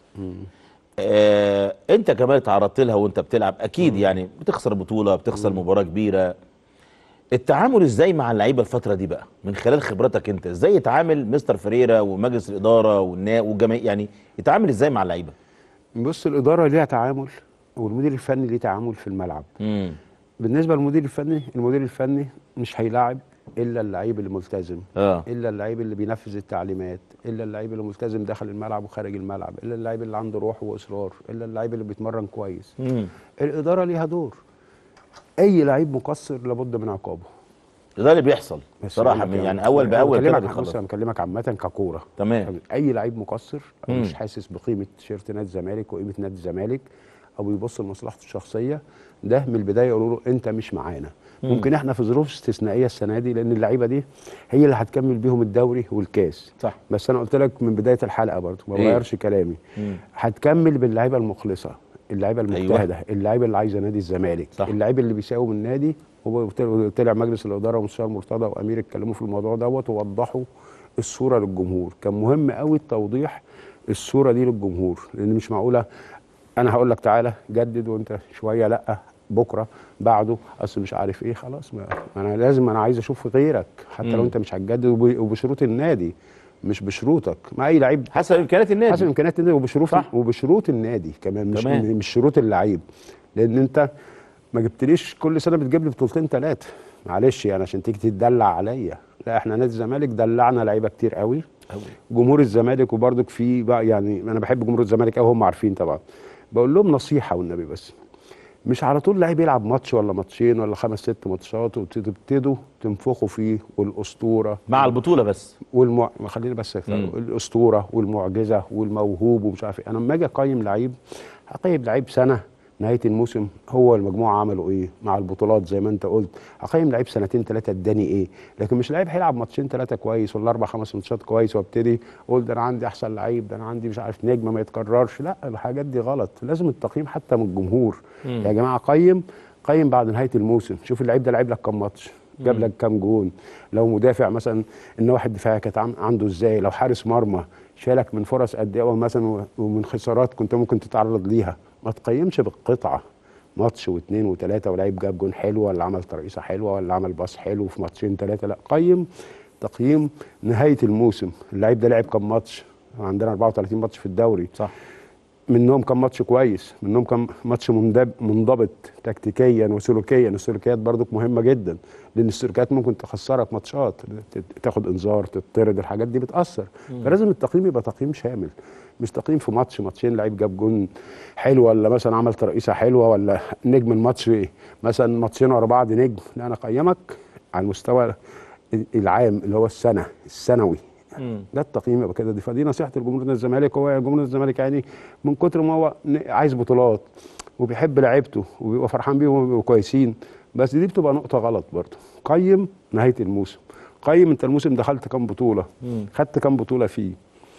Speaker 5: انت كمان تعرضت لها وانت بتلعب اكيد، يعني بتخسر بطوله، بتخسر مباراه كبيره، التعامل ازاي مع اللعيبه الفتره دي بقى من خلال خبرتك انت؟ ازاي يتعامل مستر فريرا ومجلس الاداره والجماهير، يعني يتعامل ازاي مع اللعيبه؟
Speaker 6: بص، الاداره ليها تعامل والمدير الفني ليه تعامل في الملعب. بالنسبه للمدير الفني، المدير الفني مش هيلاعب الا اللعيب اللي ملتزم، الا اللعيب اللي بينفذ التعليمات، الا اللعيب اللي ملتزم داخل الملعب وخارج الملعب، الا اللعيب اللي عنده روح واصرار، الا اللعيب اللي بيتمرن كويس. الاداره ليها دور. اي لعيب مقصر لابد من عقابه.
Speaker 5: ده اللي بيحصل صراحه، يعني اول باول كده
Speaker 6: بص انا بكلمك عامه ككوره.
Speaker 5: تمام.
Speaker 6: اي لعيب مقصر او مش حاسس بقيمه تيشيرت نادي الزمالك وقيمه نادي الزمالك او بيبص لمصلحته الشخصيه، ده من البدايه يقولوا له انت مش معانا. ممكن احنا في ظروف استثنائيه السنه دي، لان اللعيبه دي هي اللي هتكمل بيهم الدوري والكاس.
Speaker 5: صح.
Speaker 6: بس انا قلت لك من بدايه الحلقه برضه ما بغيرش كلامي. هتكمل باللعيبه المخلصه، اللعيبه المجتهده. أيوة. اللعيبه اللي عايزه نادي الزمالك. اللعيبه اللي بيساوم النادي. هو طلع مجلس الاداره ومستشار مرتضى وامير اتكلموا في الموضوع دوت ووضحوا الصوره للجمهور. كان مهم قوي توضيح الصوره دي للجمهور، لان مش معقوله انا هقول لك تعالى جدد وانت شويه لا، بكره بعده اصل مش عارف ايه. خلاص، ما انا لازم، انا عايز اشوف غيرك حتى لو انت مش هتجدد وبشروط النادي مش بشروطك. ما اي لعيب
Speaker 5: حسب امكانيات النادي،
Speaker 6: حسب امكانيات النادي وبشروط النادي كمان، مش شروط اللعيب. لان انت ما جبتليش كل سنه بتجيب لي بطولتين ثلاثه، معلش يعني عشان تيجي تدلع عليا. لا، احنا نادي الزمالك دلعنا لعيبه كتير قوي. جمهور الزمالك وبرضك في بقى، يعني انا بحب جمهور الزمالك قوي، هم عارفين طبعا. بقول لهم نصيحه والنبي، بس مش على طول لعيب يلعب ماتش ولا ماتشين ولا 5 6 ماتشات وتبتدوا تنفخوا فيه. والاسطوره
Speaker 5: مع البطوله بس
Speaker 6: خلينا بس الاسطوره والمعجزه والموهوب ومش عارف ايه. انا لما اجي اقيم لعيب هقيم لعيب سنه نهايه الموسم هو المجموعه عملوا ايه مع البطولات زي ما انت قلت. هقيم لعيب 2 3 اداني ايه، لكن مش لعيب هيلعب ماتشين 3 كويس ولا 4 5 ماتشات كويس وابتدي اقول ده انا عندي احسن لعيب، ده انا عندي مش عارف نجم ما يتكررش. لا، الحاجات دي غلط. لازم التقييم حتى من الجمهور. يا جماعه قيم بعد نهايه الموسم، شوف اللعيب ده لعب لك كام ماتش، جاب لك كام جون، لو مدافع مثلا ان واحد دفاعي كانت عنده ازاي، لو حارس مرمى شالك من فرص قد ايه مثلا ومن خسارات كنت ممكن تتعرض ليها. ما تقيمش بالقطعه ماتش واثنين وثلاثه ولعيب جاب جون حلو ولا عمل ترقيصه حلوه ولا عمل باص حلو في ماتشين 3. لا، قيم تقييم نهايه الموسم. اللعيب ده لعب كام ماتش؟ عندنا 34 ماتش في الدوري.
Speaker 5: صح.
Speaker 6: منهم كام ماتش كويس، منهم كام ماتش منضبط تكتيكيا وسلوكيا. السلوكيات برضك مهمه جدا، لان السلوكيات ممكن تخسرك ماتشات، تاخد انذار، تطرد، الحاجات دي بتاثر. فلازم التقييم يبقى تقييم شامل، مش تقييم في ماتش ماتشين لعيب جاب جون حلو ولا مثلا عمل ترقيصه حلوه ولا نجم الماتش مثلا ماتشين ورا بعض نجم. لا، انا اقيمك على المستوى العام اللي هو السنوي. ده التقييم يبقى كده. فدي نصيحه لجمهور نادي الزمالك. هو جمهور الزمالك يعني من كتر ما هو عايز بطولات وبيحب لعيبته وبيبقى فرحان بيهم وبيبقوا كويسين، بس دي بتبقى نقطه غلط برضه. قيم نهايه الموسم، قيم انت الموسم دخلت كام بطوله، خدت كام بطوله فيه.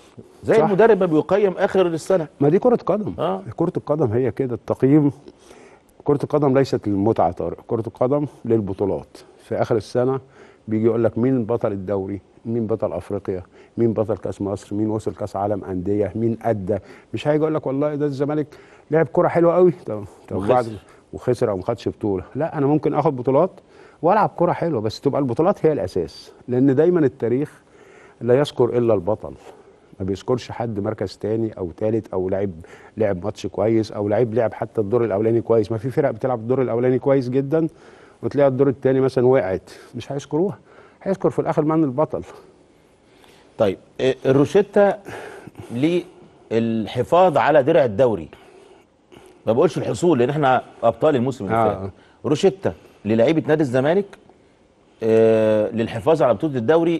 Speaker 5: زي المدرب ما بيقيم اخر السنه.
Speaker 6: ما دي كره قدم. كره القدم هي كده. التقييم، كره القدم ليست للمتعه طارق، كره القدم للبطولات. في اخر السنه بيجي يقول لك مين بطل الدوري، مين بطل افريقيا، مين بطل كاس مصر، مين وصل كاس عالم انديه، مين ادى. مش هيجي يقول لك والله ده الزمالك لعب كره حلوه قوي بعد وخسر او ما خدش بطوله. لا، انا ممكن اخد بطولات والعب كره حلوه، بس تبقى البطولات هي الاساس، لان دايما التاريخ لا يذكر الا البطل، ما بيذكرش حد مركز تاني او تالت او لعب ماتش كويس او لعب حتى الدور الاولاني كويس. ما في فرق بتلعب الدور الاولاني كويس جدا وتلاقي الدور الثاني مثلا وقعت، مش هيذكروها، هيذكر في الاخر من البطل.
Speaker 5: طيب الروشتة للحفاظ على درع الدوري، ما بقولش الحصول لان احنا ابطال الموسم اللي فات، روشتة للاعيبه نادي الزمالك للحفاظ على بطوله الدوري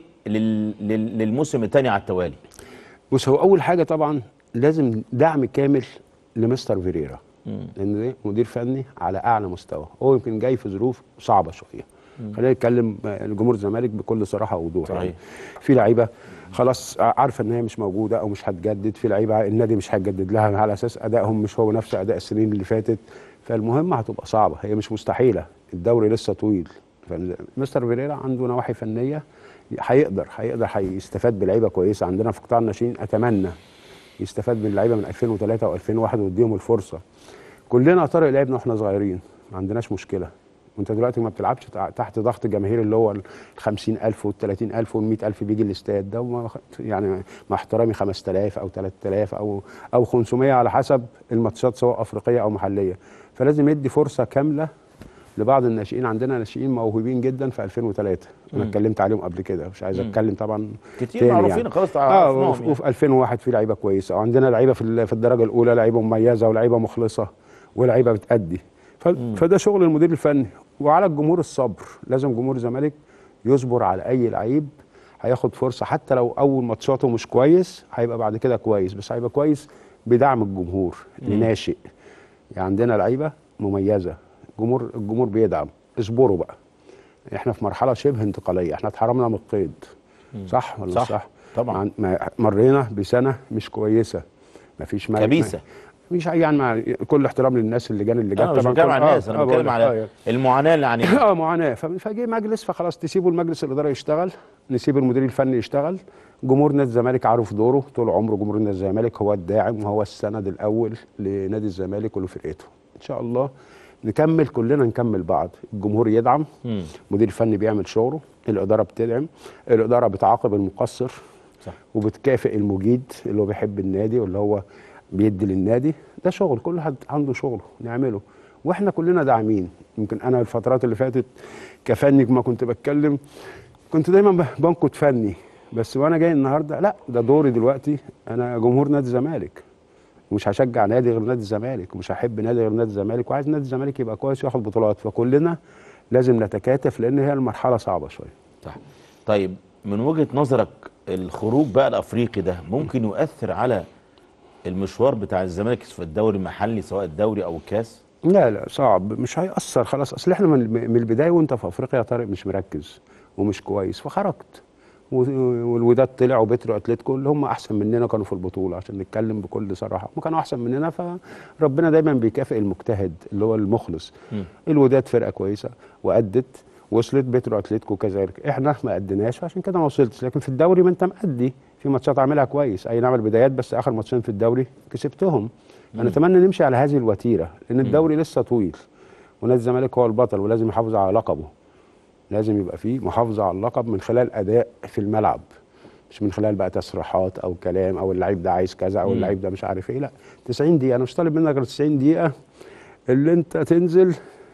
Speaker 5: للموسم الثاني على التوالي.
Speaker 6: بص، هو اول حاجه طبعا لازم دعم كامل لمستر فيريرا، لان ده مدير فني على اعلى مستوى، هو يمكن جاي في ظروف صعبه شويه. خلينا نتكلم الجمهور الزمالك بكل صراحه ووضوح.
Speaker 5: صحيح.
Speaker 6: يعني في لعيبه خلاص عارفه ان هي مش موجوده او مش هتجدد، في لعيبه النادي مش هيجدد لها على اساس ادائهم مش هو نفس اداء السنين اللي فاتت، فالمهمه هتبقى صعبه، هي مش مستحيله، الدوري لسه طويل. فمستر فيريرا عنده نواحي فنيه هيقدر هيستفاد بلعيبه كويسه. عندنا في قطاع الناشئين اتمنى يستفاد من اللعيبه من 2003 و2001 ويديهم الفرصه. كلنا طارق لعبنا واحنا صغيرين، ما عندناش مشكله، وانت دلوقتي ما بتلعبش تحت ضغط جماهير اللي هو ال 50,000 وال 30,000 وال 100,000 بيجي الاستاد ده، يعني مع احترامي 5000 او 3000 او 500 على حسب الماتشات سواء افريقيه او محليه. فلازم يدي فرصه كامله لبعض الناشئين. عندنا ناشئين موهوبين جدا في 2003 انا اتكلمت عليهم قبل كده، مش عايز اتكلم طبعا
Speaker 5: كتير معروفين يعني. خلاص عرفناهم
Speaker 6: وفي 2001 في لعيبه كويسه، وعندنا لعيبه في الدرجه الاولى لعيبه مميزه ولعيبه مخلصه ولعيبه بتأدي. فده شغل المدير الفني. وعلى الجمهور الصبر، لازم جمهور الزمالك يصبر على اي لعيب هياخد فرصه، حتى لو اول ماتشاته مش كويس هيبقى بعد كده كويس، بس هيبقى كويس بدعم الجمهور لناشئ. يعني عندنا لعيبه مميزه، الجمهور بيدعم، اصبروا بقى، احنا في مرحله شبه انتقاليه، احنا اتحرمنا من القيد. صح ولا صح؟
Speaker 5: طبعا.
Speaker 6: مرينا بسنه مش كويسه، مفيش
Speaker 5: كبيسه،
Speaker 6: مش يعني مع كل احترام للناس اللي جت
Speaker 5: طبعا. مش بتكلم على الناس، انا بتكلم على المعاناه اللي يعني
Speaker 6: معاناه. فجه مجلس، فخلاص تسيبوا المجلس الاداره يشتغل، نسيب المدير الفني يشتغل. جمهور نادي الزمالك عارف دوره طول عمره، جمهور نادي الزمالك هو الداعم وهو السند الاول لنادي الزمالك ولفرقته. ان شاء الله نكمل، كلنا نكمل بعض، الجمهور يدعم، المدير الفني بيعمل شغله، الاداره بتدعم، الاداره بتعاقب المقصر، صح، وبتكافئ المجيد اللي هو بيحب النادي واللي هو بيدي للنادي. ده شغل، كل حد عنده شغله نعمله، واحنا كلنا داعمين. يمكن انا الفترات اللي فاتت كفني ما كنت بتكلم، كنت دايما بنقد فني، بس وانا جاي النهارده لا، ده دوري دلوقتي، انا جمهور نادي الزمالك ومش هشجع نادي غير نادي الزمالك، ومش هحب نادي غير نادي الزمالك، وعايز نادي الزمالك يبقى كويس وياخد بطولات. فكلنا لازم نتكاتف، لان هي المرحله صعبه شويه.
Speaker 5: صح. طيب من وجهه نظرك الخروج بقى الافريقي ده ممكن يؤثر على المشوار بتاع الزمالك في الدوري المحلي سواء الدوري او الكاس؟
Speaker 6: لا صعب، مش هيأثر خلاص. اصل احنا من البدايه وانت في افريقيا يا طارق مش مركز ومش كويس، فخرجت، والوداد طلع وبترو اتلتيكو اللي هم احسن مننا كانوا في البطوله، عشان نتكلم بكل صراحه هم كانوا احسن مننا. فربنا دايما بيكافئ المجتهد اللي هو المخلص. الوداد فرقه كويسه وادت، وصلت، بترو اتلتيكو كذلك، احنا ما اديناش عشان كده ما وصلتش. لكن في الدوري ما انت مأدي، في ماتشات عاملها كويس، اي نعم البدايات، بس اخر ماتشين في الدوري كسبتهم. انا اتمنى نمشي على هذه الوتيره، لان الدوري لسه طويل، ونادي الزمالك هو البطل ولازم يحافظ على لقبه. لازم يبقى فيه محافظه على اللقب من خلال اداء في الملعب، مش من خلال بقى تصريحات او كلام او اللعيب ده عايز كذا او اللعيب ده مش عارف ايه. لا، 90 دقيقه، انا مش طالب منك غير 90 دقيقه اللي انت تنزل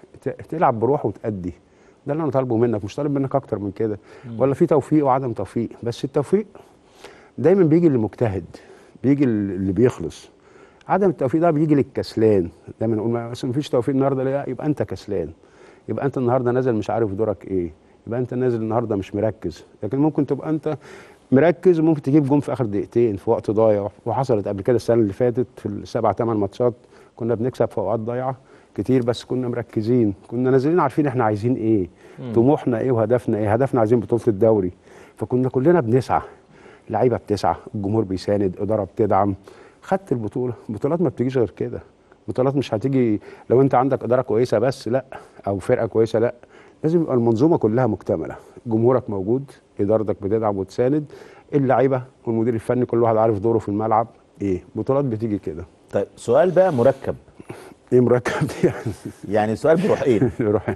Speaker 6: تلعب بروح وتأدي. ده اللي انا طالبه منك، مش طالب منك اكتر من كده. ولا في توفيق وعدم توفيق، بس التوفيق دايما بيجي للمجتهد، بيجي اللي بيخلص. عدم التوفيق ده بيجي للكسلان. دايما نقول ما فيش توفيق النهارده، لا، يبقى انت كسلان، يبقى انت النهارده نازل مش عارف دورك ايه، يبقى انت نازل النهارده مش مركز. لكن ممكن تبقى انت مركز وممكن تجيب جون في اخر دقيقتين في وقت ضايع، وحصلت قبل كده السنه اللي فاتت في ال7 8 ماتشات كنا بنكسب في اوقات ضايعه كتير، بس كنا مركزين، كنا نازلين عارفين احنا عايزين ايه، طموحنا ايه وهدفنا ايه. هدفنا عايزين بطوله الدوري، فكنا كلنا بنسعى، لعيبه بتسعى، الجمهور بيساند، اداره بتدعم. خدت البطوله. بطولات ما بتجيش غير كده، بطولات مش هتيجي لو انت عندك اداره كويسه بس، لا، او فرقه كويسه، لا، لازم يبقى المنظومه كلها مكتمله، جمهورك موجود، ادارتك بتدعم وتساند، اللعيبه والمدير الفني كل واحد عارف دوره في الملعب ايه. بطولات بتيجي كده.
Speaker 5: طيب سؤال بقى مركب.
Speaker 6: ايه مركب دي يعني؟
Speaker 5: يعني سؤال بروحين.
Speaker 6: روح.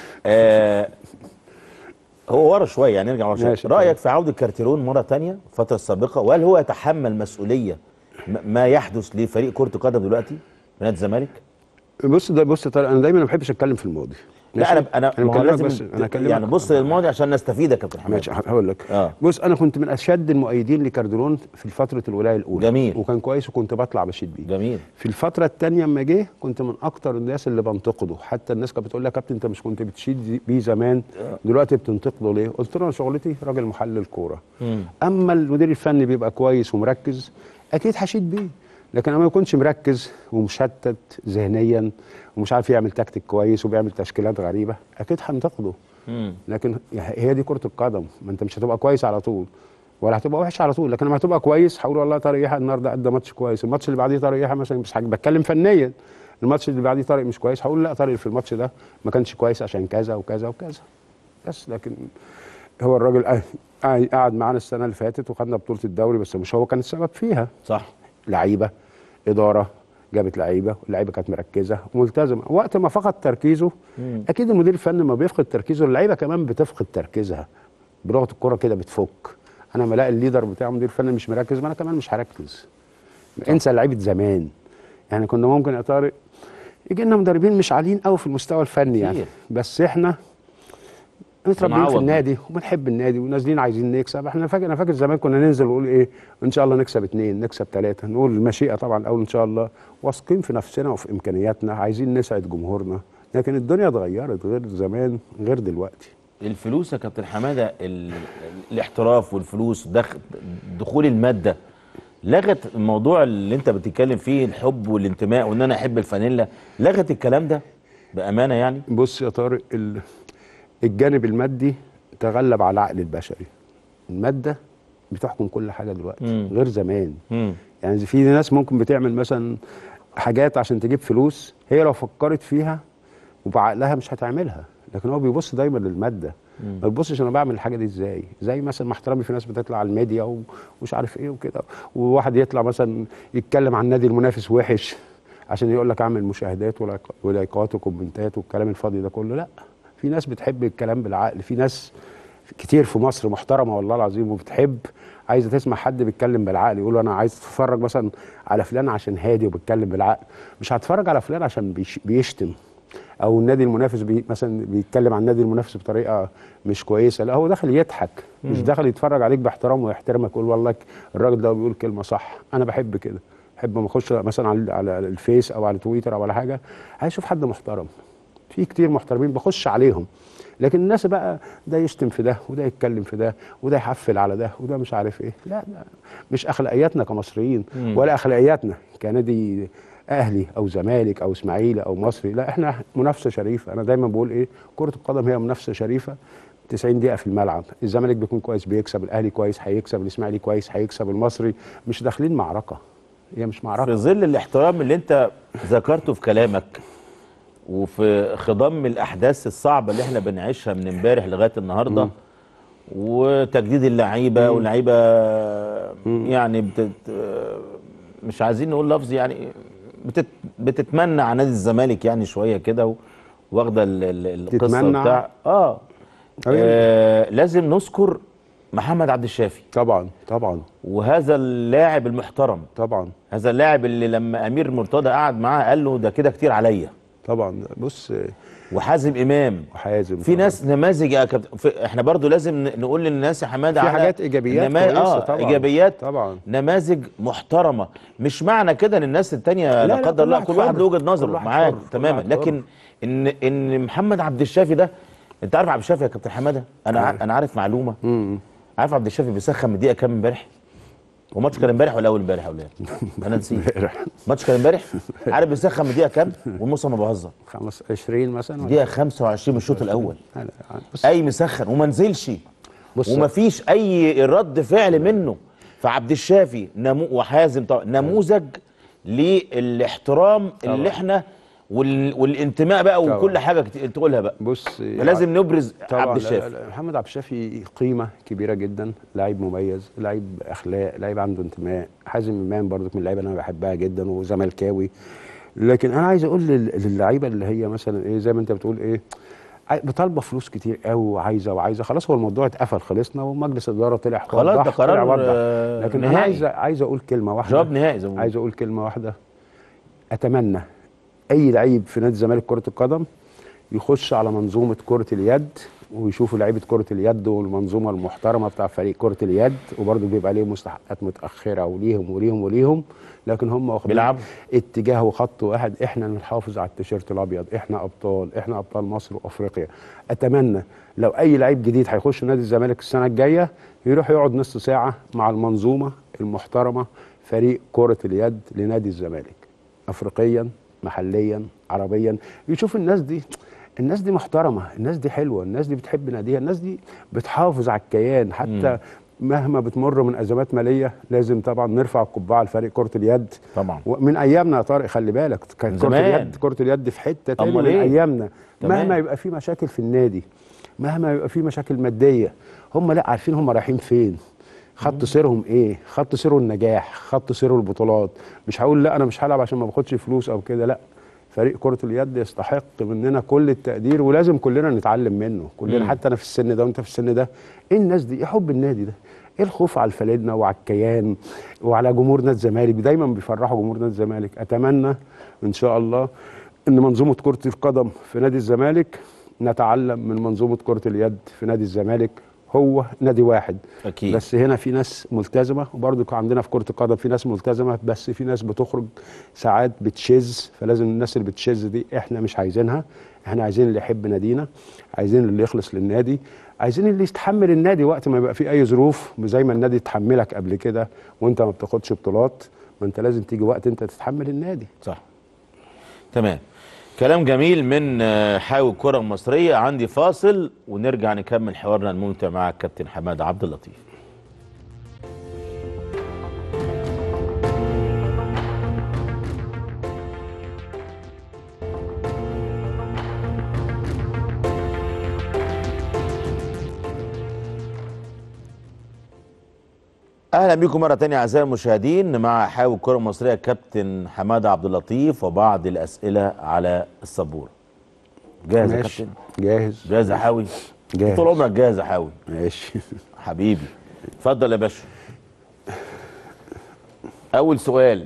Speaker 5: هو ورا شويه، يعني نرجع ورا شويه.
Speaker 6: ماشي.
Speaker 5: رايك في عوده كارتيرون مره ثانيه الفتره السابقه، وهل هو يتحمل مسؤوليه ما يحدث لفريق كره القدم دلوقتي في نادي الزمالك؟
Speaker 6: بص يا طارق، انا دايما ما بحبش اتكلم في الماضي.
Speaker 5: لا انا ما هو
Speaker 6: بكلمك،
Speaker 5: لازم
Speaker 6: انا اكلمك
Speaker 5: يعني بص للماضي عشان نستفيد يا كابتن حماد.
Speaker 6: ماشي هقول لك. بص انا كنت من اشد المؤيدين لكارديرون في فتره الولايه الاولى.
Speaker 5: جميل.
Speaker 6: وكان كويس وكنت بطلع بشيد بيه.
Speaker 5: جميل.
Speaker 6: في الفتره الثانيه اما جه كنت من اكتر الناس اللي بنتقده، حتى الناس كانت بتقول لي يا كابتن انت مش كنت بتشيد بيه زمان، دلوقتي بتنتقده ليه؟ قلت له انا شغلتي راجل محلل كوره. اما المدير الفني بيبقى كويس ومركز اكيد هشيد بيه، لكن اما ما يكونش مركز ومشتت ذهنيا ومش عارف يعمل تكتيك كويس وبيعمل تشكيلات غريبه اكيد هنتقده. لكن هي دي كره القدم، ما انت مش هتبقى كويس على طول ولا هتبقى وحش على طول، لكن لما هتبقى كويس هقول والله طارق يحيى النهارده ادى ماتش كويس، الماتش اللي بعديه طارق يحيى مثلا مش بتكلم فنيا، الماتش اللي بعديه طارق مش كويس هقول لا طارق في الماتش ده ما كانش كويس عشان كذا وكذا وكذا بس. لكن هو الراجل قعد معانا السنه اللي فاتت وخدنا بطوله الدوري، بس مش هو كان السبب فيها.
Speaker 5: صح.
Speaker 6: لعيبه، اداره جابت لعيبه واللعيبه كانت مركزه وملتزمه، وقت ما فقد تركيزه اكيد المدير الفني ما بيفقد تركيزه اللعيبه كمان بتفقد تركيزها، بلغه الكوره كده بتفك. انا لما الاقي الليدر بتاع المدير الفني مش مركز ما انا كمان مش هركز. انسى لعيبه زمان، يعني كنا ممكن يا طارق يجي لنا مدربين مش عاليين قوي في المستوى الفني يعني، بس احنا متربيين في النادي وبنحب النادي ونازلين عايزين نكسب. انا فاكر زمان كنا ننزل ونقول ايه ان شاء الله نكسب 2 نكسب 3، نقول المشيئه طبعا اول ان شاء الله، واثقين في نفسنا وفي امكانياتنا، عايزين نسعد جمهورنا. لكن الدنيا اتغيرت، غير زمان غير دلوقتي.
Speaker 5: الفلوس يا كابتن حماده، الاحتراف والفلوس دخول الماده لغت الموضوع اللي انت بتتكلم فيه، الحب والانتماء وان انا احب الفانيلا، لغت الكلام ده بامانه يعني.
Speaker 6: بص يا طارق، الجانب المادي تغلب على العقل البشري، الماده بتحكم كل حاجه دلوقتي غير زمان. يعني في ناس ممكن بتعمل مثلا حاجات عشان تجيب فلوس، هي لو فكرت فيها وبعقلها مش هتعملها، لكن هو بيبص دايما للماده، ما بيبصش انا بعمل الحاجه دي ازاي. زي مثلا مع احترامي في ناس بتطلع على الميديا ومش عارف ايه وكده، وواحد يطلع مثلا يتكلم عن النادي المنافس وحش عشان يقول لك اعمل مشاهدات ولايكات وكومنتات والكلام الفاضي ده كله. لا، في ناس بتحب الكلام بالعقل، في ناس كتير في مصر محترمه والله العظيم وبتحب عايزه تسمع حد بيتكلم بالعقل، يقول انا عايز اتفرج مثلا على فلان عشان هادي وبيتكلم بالعقل، مش هتفرج على فلان عشان بيشتم او النادي المنافس مثلا بيتكلم عن النادي المنافس بطريقه مش كويسه. لا، هو داخل يضحك، مش داخل يتفرج عليك باحترام ويحترمك يقول والله الراجل ده بيقول كلمه صح. انا بحب كده، بحب ما اخش مثلا على الفيس او على تويتر او على حاجه عايز اشوف حد محترم. في كتير محترمين بخش عليهم، لكن الناس بقى ده يشتم في ده وده يتكلم في ده وده يحفل على ده وده مش عارف ايه. لا، مش اخلاقياتنا كمصريين ولا اخلاقياتنا كنادي اهلي او زمالك او اسماعيلي او مصري. لا، احنا منافسه شريفه. انا دايما بقول ايه، كره القدم هي منافسه شريفه. 90 دقيقه في الملعب، الزمالك بيكون كويس بيكسب، الاهلي كويس هيكسب، الاسماعيلي كويس هيكسب، المصري. مش داخلين معركه، هي مش معركه.
Speaker 5: في ظل الاحترام اللي انت ذكرته في كلامك وفي خضم الاحداث الصعبه اللي احنا بنعيشها من امبارح لغايه النهارده وتجديد اللعيبه واللعيبه يعني مش عايزين نقول لفظ يعني بتتمنى على نادي الزمالك يعني شويه كده واخده القصه بتاع لازم نذكر محمد عبد الشافي
Speaker 6: طبعا
Speaker 5: وهذا اللاعب المحترم
Speaker 6: طبعا،
Speaker 5: هذا اللاعب اللي لما امير مرتضى قعد معاه قال له ده كده كتير عليا
Speaker 6: طبعا. بص،
Speaker 5: وحازم امام في ناس نماذج احنا برضو لازم نقول للناس يا حماده
Speaker 6: في حاجات ايجابيات كويسه طبعا،
Speaker 5: ايجابيات
Speaker 6: طبعا،
Speaker 5: نماذج محترمه. مش معنى كده ان الناس التانيه لا قدر الله كل واحد له وجهه نظره معاك تماما، لكن ان محمد عبد الشافي ده، انت عارف عبد الشافي يا كابتن حماده، انا عارف معلومه. عارف عبد الشافي بيسخن من دقيقه كام امبارح؟ وماتش كان امبارح ولا اول امبارح ولا ايه؟ انا نسيت. ماتش كان امبارح. عارف بيسخن من دقيقه كام؟ والنص ما بهزر
Speaker 6: 25 مثلا،
Speaker 5: دقيقه 25 من الشوط الاول. اي مسخن وما نزلش ومفيش اي رد فعل منه. فعبد الشافي وحازم طبعا نموذج للاحترام اللي احنا والانتماء بقى وكل حاجه تقولها بقى.
Speaker 6: بص
Speaker 5: لازم نبرز عبد الشافي.
Speaker 6: لا محمد عبد الشافي قيمه كبيره جدا، لعيب مميز، لعيب اخلاق، لعيب عنده انتماء. حازم امام برضو من اللعيبه اللي انا بحبها جدا وزملكاوي. لكن انا عايز اقول للعيبه اللي هي مثلا ايه زي ما انت بتقول ايه بطالبه فلوس كتير قوي وعايزه خلاص، هو الموضوع اتقفل خلصنا ومجلس الاداره طلع
Speaker 5: خلاص ده قرار
Speaker 6: لكن
Speaker 5: نهائي.
Speaker 6: انا عايز اقول كلمه واحده،
Speaker 5: جواب نهائي زي ما
Speaker 6: عايز اقول كلمه واحده. اتمنى اي لعيب في نادي الزمالك كره القدم يخش على منظومه كره اليد ويشوفوا لعيبه كره اليد والمنظومه المحترمه بتاع فريق كره اليد، وبرضه بيبقى ليه مستحقات متاخره وليهم لكن هم واخدين
Speaker 5: بيلعبوا
Speaker 6: اتجاه وخط واحد. احنا نحافظ على التيشيرت الابيض، احنا ابطال مصر وافريقيا. اتمنى لو اي لعيب جديد هيخش نادي الزمالك السنه الجايه يروح يقعد نص ساعه مع المنظومه المحترمه فريق كره اليد لنادي الزمالك، افريقيا محليا عربيا، يشوف الناس دي محترمه، الناس دي حلوه، الناس دي بتحب ناديها، الناس دي بتحافظ على الكيان. حتى مهما بتمر من ازمات ماليه لازم طبعا نرفع القبعه لفريق كره اليد
Speaker 5: طبعا.
Speaker 6: ومن ايامنا يا طارق خلي بالك كانت كره اليد في حته تاني من ايامنا. مهما يبقى في مشاكل في النادي، مهما يبقى في مشاكل ماديه، هم لا عارفين هم رايحين فين، خط سيرهم ايه، خط سيره النجاح، خط سيره البطولات. مش هقول لا انا مش هلعب عشان ما باخدش فلوس او كده، لا، فريق كرة اليد يستحق مننا كل التقدير ولازم كلنا نتعلم منه كلنا. حتى انا في السن ده وانت في السن ده، ايه الناس دي، ايه حب النادي ده، ايه الخوف على الفلادنا وعلى الكيان وعلى جمهور نادي الزمالك، دايما بيفرحوا جمهور نادي الزمالك. اتمنى ان شاء الله ان منظومة كرة القدم في نادي الزمالك نتعلم من منظومة كرة اليد في نادي الزمالك، هو نادي واحد
Speaker 5: أكيد.
Speaker 6: بس هنا في ناس ملتزمه، وبرضه عندنا في كره القدم في ناس ملتزمه، بس في ناس بتخرج ساعات بتشذ، فلازم الناس اللي بتشذ دي احنا مش عايزينها. احنا عايزين اللي يحب نادينا، عايزين اللي يخلص للنادي، عايزين اللي يتحمل النادي وقت ما يبقى في اي ظروف، زي ما النادي يتحملك قبل كده وانت ما بتاخدش بطولات، ما انت لازم تيجي وقت انت تتحمل النادي.
Speaker 5: صح. تمام. كلام جميل من حاوي الكرة المصرية. عندي فاصل ونرجع نكمل حوارنا الممتع مع الكابتن حمادة عبد اللطيف. اهلا بكم مره ثانيه اعزائي المشاهدين مع حاوي الكره المصريه الكابتن حماده عبد اللطيف وبعض الاسئله على السبوره. جاهز يا كابتن؟
Speaker 6: جاهز.
Speaker 5: جاهز يا حاوي؟
Speaker 6: جاهز.
Speaker 5: طول عمرك جاهز يا حاوي.
Speaker 6: ماشي
Speaker 5: حبيبي اتفضل يا باشا. اول سؤال،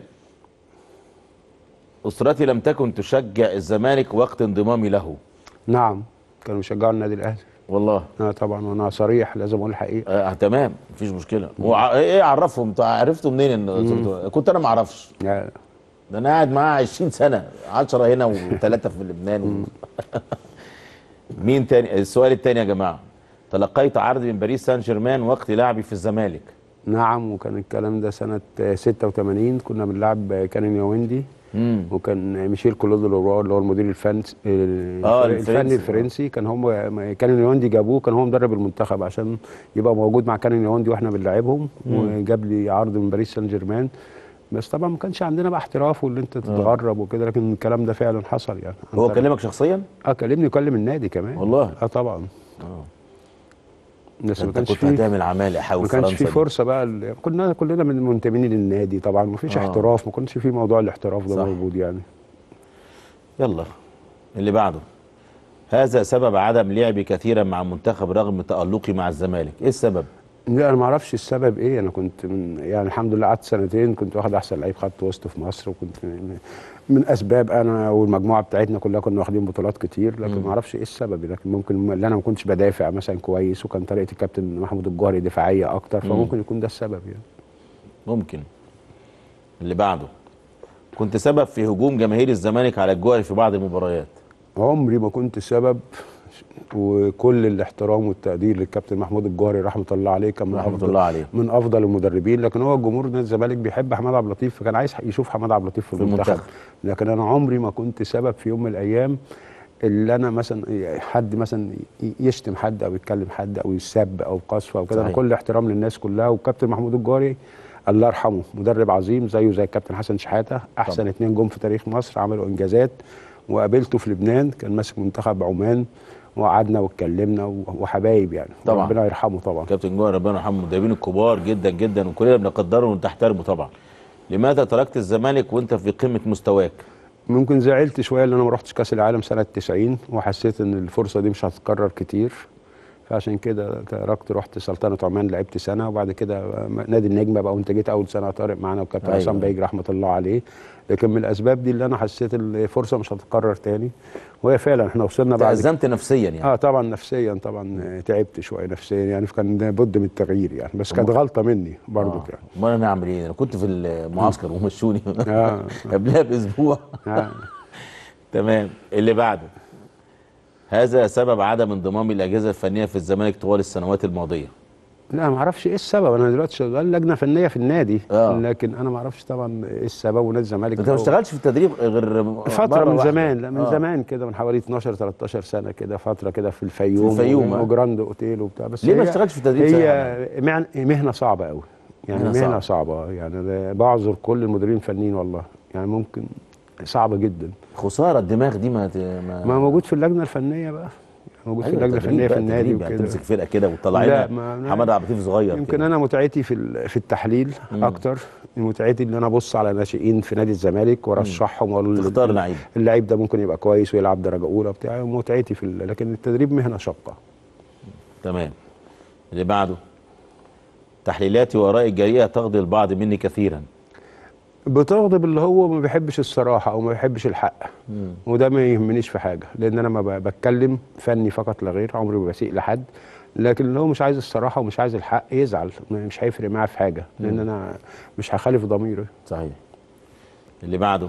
Speaker 5: اسرتي لم تكن تشجع الزمالك وقت انضمامي له.
Speaker 6: نعم كانوا بيشجعوا النادي الاهلي.
Speaker 5: والله
Speaker 6: طبعا وانا صريح لازم اقول الحقيقه.
Speaker 5: تمام مفيش مشكله. ايه عرفهم؟ انتوا عرفتوا منين ان كنت انا ما اعرفش؟ ده انا قاعد معاه 20 سنه، 10 هنا و3 في لبنان مين تاني؟ السؤال الثاني يا جماعه، تلقيت عرض من باريس سان جيرمان وقت لعبي في الزمالك.
Speaker 6: نعم وكان الكلام ده سنه 86 كنا بنلعب كان ياوندي وكان ميشيل كولود اللي هو المدير الفني الفرنسي كان هم كان ياوندي جابوه، كان هو مدرب المنتخب عشان يبقى موجود مع كان ياوندي واحنا بنلعبهم، وجاب لي عرض من باريس سان جيرمان، بس طبعا ما كانش عندنا بقى احتراف واللي انت تتغرب وكده، لكن الكلام ده فعلا حصل يعني.
Speaker 5: هو كلمك شخصيا؟
Speaker 6: كلمني وكلم النادي كمان
Speaker 5: والله.
Speaker 6: طبعا.
Speaker 5: بس ما كانش فيه، هتعمل عمالة حاول
Speaker 6: ما كانش في فرصه بقى، كنا كلنا من منتمين للنادي طبعا، ما فيش احتراف، ما كانش في موضوع الاحتراف ده موجود يعني.
Speaker 5: يلا اللي بعده، هذا سبب عدم لعبي كثيرا مع المنتخب رغم تألقي مع الزمالك، ايه السبب؟
Speaker 6: لا انا ما اعرفش السبب ايه، انا كنت يعني الحمد لله قعدت سنتين كنت واخد احسن لعيب خط وسط في مصر، وكنت من اسباب انا والمجموعه بتاعتنا كلها كنا واخدين بطولات كتير، لكن ما اعرفش ايه السبب، لكن ممكن اللي انا ما كنتش بدافع مثلا كويس، وكان طريقه الكابتن محمود الجوهري دفاعيه اكتر، فممكن يكون ده السبب يعني. ممكن.
Speaker 5: اللي بعده، كنت سبب في هجوم جماهير الزمالك على الجوهري في بعض المباريات.
Speaker 6: عمري ما كنت سبب، وكل الاحترام والتقدير للكابتن محمود الجوهري رحمه الله عليه، كان من افضل المدربين، لكن هو جمهور نادي الزمالك بيحب حماد عبد اللطيف، فكان عايز يشوف حماد عبد اللطيف في المنتخب، لكن انا عمري ما كنت سبب في يوم من الايام اللي انا مثلا حد مثلا يشتم حد او يتكلم حد او يسب او قصف او كده. انا كل احترام للناس كلها، والكابتن محمود الجوهري الله يرحمه مدرب عظيم زيه زي الكابتن حسن شحاته، احسن 2 جم في تاريخ مصر، عملوا انجازات، وقابلته في لبنان، كان ماسك منتخب عمان، وقعدنا واتكلمنا وحبايب يعني.
Speaker 5: طبعا
Speaker 6: ربنا يرحمه طبعا.
Speaker 5: كابتن جوهر ربنا يرحمه، المدربين الكبار جدا جدا وكلنا بنقدره ونحترمه طبعا. لماذا تركت الزمالك وانت في قمه مستواك؟
Speaker 6: ممكن زعلت شويه ان انا ما رحتش كاس العالم سنه 90، وحسيت ان الفرصه دي مش هتتكرر كتير، فعشان كده تركت، رحت سلطنه عمان لعبت سنه، وبعد كده نادي النجمه بقى، وانت جيت اول سنه طارق معانا وكابتن عصام بايج رحمه الله عليه. لكن من الاسباب دي اللي انا حسيت الفرصه مش هتتكرر تاني، وهي فعلا احنا وصلنا بعد
Speaker 5: تأزمت نفسيا يعني؟
Speaker 6: طبعا نفسيا، طبعا تعبت شويه نفسيا يعني، فكان بد من التغيير يعني، بس كانت غلطه مني برضو يعني.
Speaker 5: امال انا اعمل ايه؟ انا كنت في المعسكر ومشوني قبلها باسبوع. تمام. اللي بعده، هذا سبب عدم انضمام الاجهزه الفنيه في الزمالك طوال السنوات الماضيه.
Speaker 6: لا ما اعرفش ايه السبب، انا دلوقتي شغال لجنه فنيه في النادي. لكن انا ما اعرفش طبعا ايه السبب، ونادي الزمالك
Speaker 5: انت ما اشتغلتش في التدريب غير
Speaker 6: فتره من زمان. لا من زمان كده، من حوالي 12 13 سنه كده، فتره كده في الفيوم وجراند اوتيل وبتاع. بس
Speaker 5: ليه ما اشتغلتش في التدريب؟
Speaker 6: هي مهنه صعبه قوي يعني، مهنه صعبه يعني، بعذر كل المديرين الفنيين والله يعني، ممكن صعبه جدا.
Speaker 5: خساره الدماغ دي ما
Speaker 6: موجود في اللجنه الفنيه بقى، موجود في اللجنه الفنيه في النادي وكده.
Speaker 5: يعني تمسك فرقه كده وتطلعينها حماده عبد اللطيف صغير
Speaker 6: يمكن كده. انا متعتي في التحليل اكتر، متعتي ان انا ابص على ناشئين في نادي الزمالك وارشحهم واقول
Speaker 5: تختار لعيب،
Speaker 6: اللعيب ده ممكن يبقى كويس ويلعب درجه اولى بتاع، متعتي لكن التدريب مهنه شاقه.
Speaker 5: تمام. اللي بعده، تحليلاتي وارائي الجريئه تغضب البعض مني كثيرا.
Speaker 6: بتغضب اللي هو ما بيحبش الصراحه او ما بيحبش الحق، وده ما يهمنيش في حاجه، لان انا ما بتكلم فني فقط لا غير، عمري ما بسيء لحد. لكن اللي هو مش عايز الصراحه ومش عايز الحق يزعل، مش هيفرق معاه في حاجه، لان انا مش هخالف ضميري.
Speaker 5: صحيح. اللي بعده،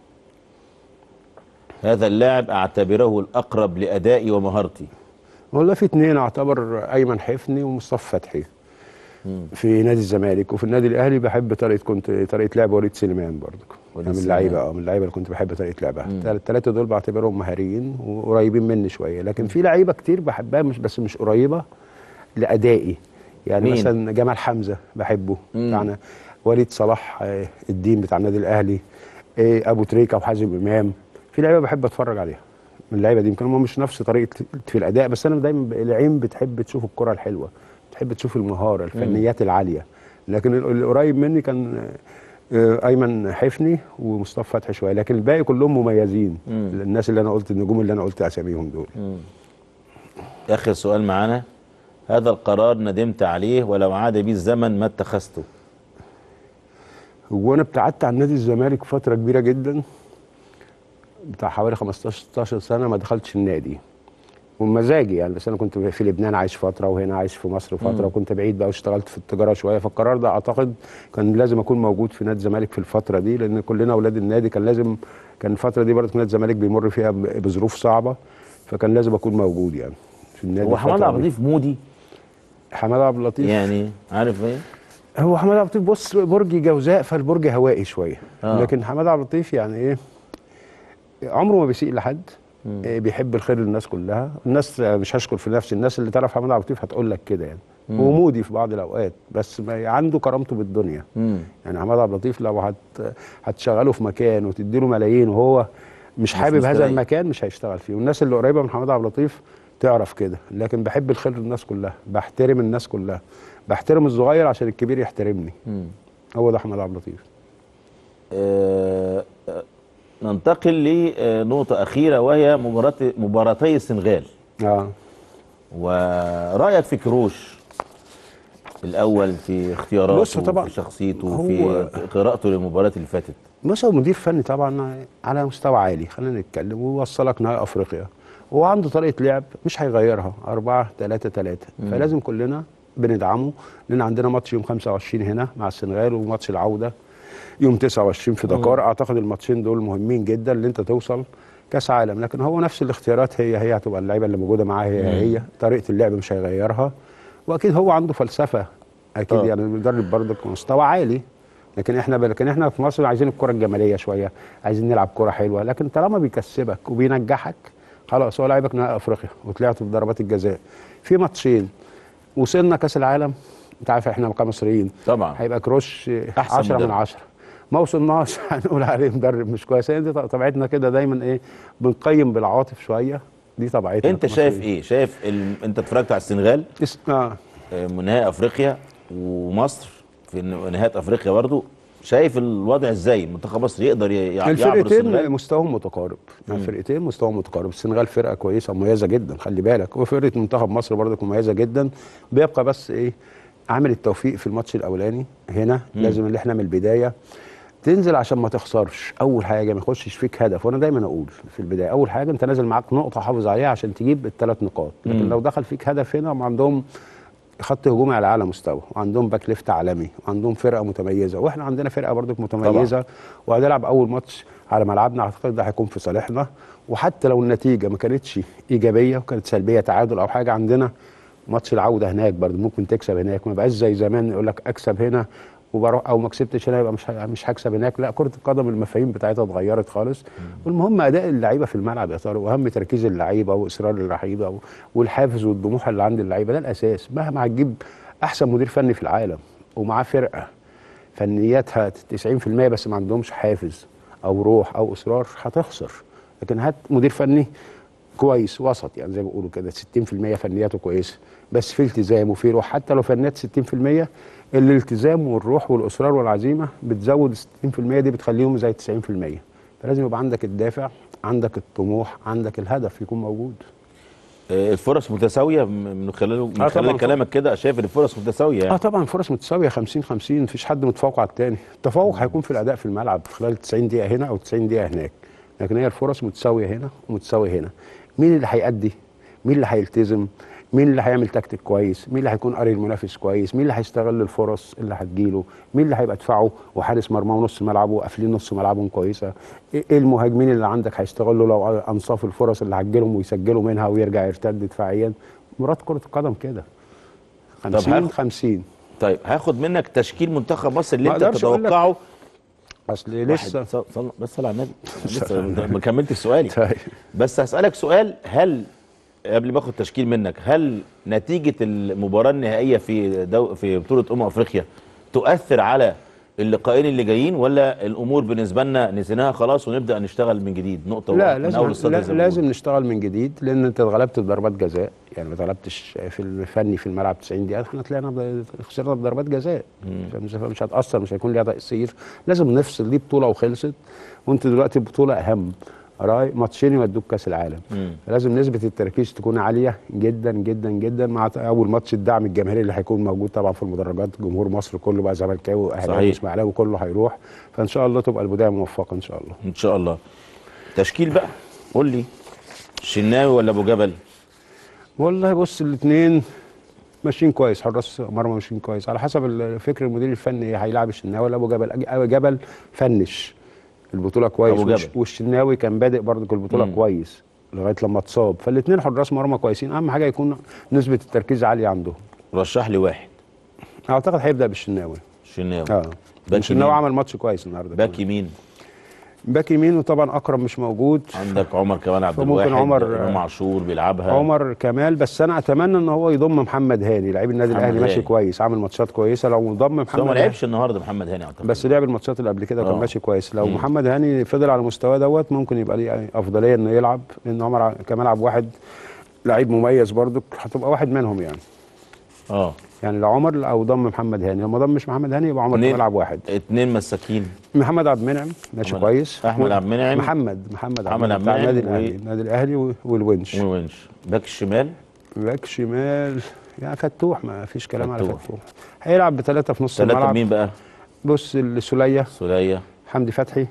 Speaker 5: هذا اللاعب اعتبره الاقرب لادائي ومهارتي.
Speaker 6: والله في اتنين اعتبر، ايمن حفني ومصطفى فتحي في نادي الزمالك. وفي النادي الاهلي بحب طريقه لعب وليد سليمان برضه، من اللعيبه من اللعيبه اللي كنت بحب طريقه لعبها. الثلاثه دول بعتبرهم مهاريين وقريبين مني شويه، لكن في لعيبه كتير بحبها مش قريبه لادائي يعني. مين؟ مثلا جمال حمزه بحبه بتاعنا، وليد صلاح الدين بتاع النادي الاهلي، ابو تريكه وحازم امام. في لعيبه بحب اتفرج عليها من اللعيبه دي، يمكن هم مش نفس طريقه في الاداء، بس انا دايما العين بتحب تشوف الكره الحلوه، تحب تشوف المهاره الفنيات العاليه. لكن اللي قريب مني كان ايمن حفني ومصطفى فتحي شويه، لكن الباقي كلهم مميزين. الناس اللي انا قلت، النجوم اللي انا قلت اساميهم دول.
Speaker 5: اخر سؤال معانا، هذا القرار ندمت عليه ولو عاد بي الزمن ما اتخذته؟
Speaker 6: هو انا ابتعدت عن نادي الزمالك فتره كبيره جدا، بتاع حوالي 15 16 سنه ما دخلتش النادي ومزاجي يعني. بس انا كنت في لبنان عايش فتره، وهنا عايش في مصر فتره، وكنت بعيد بقى واشتغلت في التجاره شويه. فالقرار ده اعتقد كان لازم اكون موجود في نادي الزمالك في الفتره دي، لان كلنا اولاد النادي كان لازم. كان الفتره دي برضه نادي الزمالك بيمر فيها بظروف صعبه، فكان لازم اكون موجود يعني في النادي.
Speaker 5: هو حماده عبد اللطيف مودي؟
Speaker 6: حماده عبد اللطيف
Speaker 5: يعني عارف ايه؟
Speaker 6: هو حماده عبد اللطيف بص، برج جوزاء، فالبرج هوائي شويه. لكن حماده عبد اللطيف يعني ايه، عمره ما بيسيء لحد، بيحب الخير للناس كلها. الناس مش هشكر في نفسي، الناس اللي تعرف حماده عبد اللطيف هتقول لك كده يعني. هو مودي في بعض الاوقات، بس عنده كرامته بالدنيا. يعني حماده عبد اللطيف لو هتشغله في مكان وتديله ملايين وهو مش حابب هذا المكان، مش هيشتغل فيه. والناس اللي قريبه من حماده عبد اللطيف تعرف كده. لكن بحب الخير للناس كلها، بحترم الناس كلها، بحترم الصغير عشان الكبير يحترمني. هو ده حماده عبد اللطيف.
Speaker 5: ننتقل لنقطة أخيرة، وهي مباراتي السنغال. ورأيك في كروش الأول، في اختياراته وفي شخصيته وفي قراءته للمباريات اللي فاتت؟
Speaker 6: بص، هو مدير فني طبعا على مستوى عالي، خلينا نتكلم، ووصلك نهائي أفريقيا، هو عنده طريقة لعب مش هيغيرها، 4-3-3. فلازم كلنا بندعمه، لأن عندنا ماتش يوم 25 هنا مع السنغال، وماتش العودة يوم 29 في دكار. اعتقد الماتشين دول مهمين جدا ان انت توصل كاس عالم. لكن هو نفس الاختيارات هي هتبقى اللعيبه اللي موجوده معاه هي طريقه اللعب مش هيغيرها. واكيد هو عنده فلسفه اكيد يعني، المدرب برضك مستوى عالي. لكن احنا في مصر عايزين الكره الجماليه شويه، عايزين نلعب كره حلوه. لكن طالما بيكسبك وبينجحك خلاص، هو لعبك نهائي افريقيا وطلعت في ضربات الجزاء في ماتشين، وصلنا كاس العالم. انت عارف احنا كمصريين
Speaker 5: طبعا
Speaker 6: هيبقى كروش 10 من 10. ما وصلناش هنقول عليه مدرب مش كويس. هي دي طبيعتنا كده دايما، ايه، بنقيم بالعواطف شويه، دي طبيعتنا.
Speaker 5: انت شايف ايه؟ شايف انت اتفرجت على السنغال نهائي افريقيا ومصر في نهايه افريقيا برضو، شايف الوضع ازاي؟ منتخب مصر يقدر يعبر السنغال؟
Speaker 6: الفرقتين مستواهم متقارب، الفرقتين مستواهم متقارب. السنغال فرقه كويسه مميزه جدا، خلي بالك، وفرقه منتخب مصر برضك مميزه جدا. بيبقى بس ايه، عامل التوفيق في الماتش الاولاني هنا. لازم اللي احنا من البدايه تنزل عشان ما تخسرش. اول حاجه ما يخشش فيك هدف، وانا دايما اقول في البدايه اول حاجه انت نازل معاك نقطه حافظ عليها عشان تجيب الثلاث نقاط. لكن لو دخل فيك هدف هنا، هم عندهم خط هجومي على اعلى مستوى، وعندهم باك ليفت عالمي، وعندهم فرقه متميزه، واحنا عندنا فرقه برضك متميزه. وهنلعب اول ماتش على ملعبنا، اعتقد ده هيكون في صالحنا. وحتى لو النتيجه ما كانتش ايجابيه وكانت سلبيه، تعادل او حاجه، عندنا ماتش العوده هناك برضه ممكن تكسب هناك. ما بقاش زي زمان يقول لك اكسب هنا وبروح، او ما كسبتش هنا يبقى مش هكسب هناك. لا، كره القدم المفاهيم بتاعتها اتغيرت خالص. والمهم اداء اللعيبه في الملعب يا ترى، واهم تركيز اللعيبه واصرار اللعيبه والحافز والطموح اللي عند اللعيبه، ده الاساس. مهما هتجيب احسن مدير فني في العالم ومعاه فرقه فنياتها 90% بس ما عندهمش حافز او روح او اصرار، هتخسر. لكن هات مدير فني كويس وسط، يعني زي ما بيقولوا كده 60% فنياته كويسه بس في التزام وفي روح. حتى لو فنيات 60%، الالتزام والروح والاصرار والعزيمه بتزود 60% دي، بتخليهم زي 90%. فلازم يبقى عندك الدافع، عندك الطموح، عندك الهدف يكون موجود.
Speaker 5: الفرص متساويه من خلال كلامك كده، شايف ان الفرص متساويه يعني؟
Speaker 6: طبعا الفرص متساويه 50-50، مفيش حد متفوق على الثاني. التفوق هيكون في الاداء في الملعب خلال 90 دقيقه هنا او 90 دقيقه هناك، لكن هي الفرص متساويه هنا ومتساويه هنا. مين اللي هيأدي؟ مين اللي هيلتزم؟ مين اللي هيعمل تكتيك كويس؟ مين اللي هيكون قاري المنافس كويس؟ مين اللي هيستغل الفرص اللي هتجيله؟ مين اللي هيبقى دفاعه وحارس مرماه ونص ملعبه وقافلين نص ملعبهم كويسه؟ ايه المهاجمين اللي عندك هيستغلوا لو انصاف الفرص اللي هتجيلهم ويسجلوا منها ويرجع يرتد دفاعيا؟ مراد كره القدم كده 50-50.
Speaker 5: طيب هاخد منك تشكيل منتخب مصر اللي انت تتوقعه.
Speaker 6: اصل لسه
Speaker 5: بس على النبي لسه ما كملتش سؤالي. بس هسألك سؤال، هل قبل ما اخد تشكيل منك، هل نتيجة المباراة النهائية في بطولة افريقيا تؤثر على اللقاءين اللي جايين، ولا الامور بالنسبة لنا نسيناها خلاص ونبدأ نشتغل من جديد نقطة من اول السطر؟
Speaker 6: لازم نشتغل من جديد، لان انت اتغلبت بضربات جزاء، يعني ما اتغلبتش في الفني في الملعب 90 دقيقة، احنا طلعنا خسرنا بضربات جزاء، مش هتأثر، مش هيكون ليها تأثير. لازم نفصل، دي بطولة وخلصت، وانت دلوقتي بطولة اهم، ماتشين يودوك كاس العالم. فلازم نسبه التركيز تكون عاليه جدا جدا جدا، مع اول ماتش الدعم الجماهيري اللي هيكون موجود طبعا في المدرجات. جمهور مصر كله بقى زملكاوي واهلاوي واسماعيلاوي كله هيروح، فان شاء الله تبقى البدايه موفقه ان شاء الله.
Speaker 5: ان شاء الله. تشكيل بقى قول لي، الشناوي ولا ابو جبل؟
Speaker 6: والله بص، الاثنين ماشيين كويس، حراس مرمى ماشيين كويس، على حسب فكر المدير الفني هيلاعب الشناوي ولا ابو جبل. ابو جبل فنش البطوله كويس، والشناوي كان بادئ برضه البطوله كويس لغايه لما اتصاب. فالاثنين حراس مرمى كويسين، اهم حاجه يكون نسبه التركيز عاليه عندهم.
Speaker 5: رشح لي واحد.
Speaker 6: اعتقد هيبدا بالشناوي. الشناوي عمل ماتش كويس النهارده.
Speaker 5: باك يمين؟
Speaker 6: باك يمين، وطبعا اكرم مش موجود.
Speaker 5: عندك عمر كمال عبد الواحد، امام عاشور بيلعبها،
Speaker 6: عمر كمال. بس انا اتمنى ان هو يضم محمد هاني، لعيب النادي الاهلي ماشي كويس، عامل ماتشات كويسه. لو ضم محمد،
Speaker 5: ما لعبش النهارده محمد هاني اعتقد،
Speaker 6: بس لعب الماتشات اللي قبل كده وكان ماشي كويس. لو محمد هاني فضل على المستوى دوت، ممكن يبقى ليه افضليه انه يلعب، لان عمر كمال عبد الواحد لعيب مميز برضك، هتبقى واحد منهم يعني. يعني لو عمر او ضم محمد هاني، لما ضمش محمد هاني يبقى عمر كمال عبد الواحد.
Speaker 5: اثنين مساكين،
Speaker 6: محمد عبد المنعم ماشي كويس،
Speaker 5: احمد عبد المنعم،
Speaker 6: محمد عبد المنعم النادي الاهلي والونش.
Speaker 5: باك الشمال؟
Speaker 6: باك شمال يعني فتوح، ما فيش كلام على فتوح. هيلعب بثلاثه في نص الملعب.
Speaker 5: مين بقى؟
Speaker 6: بص، سوليه، حمدي فتحي،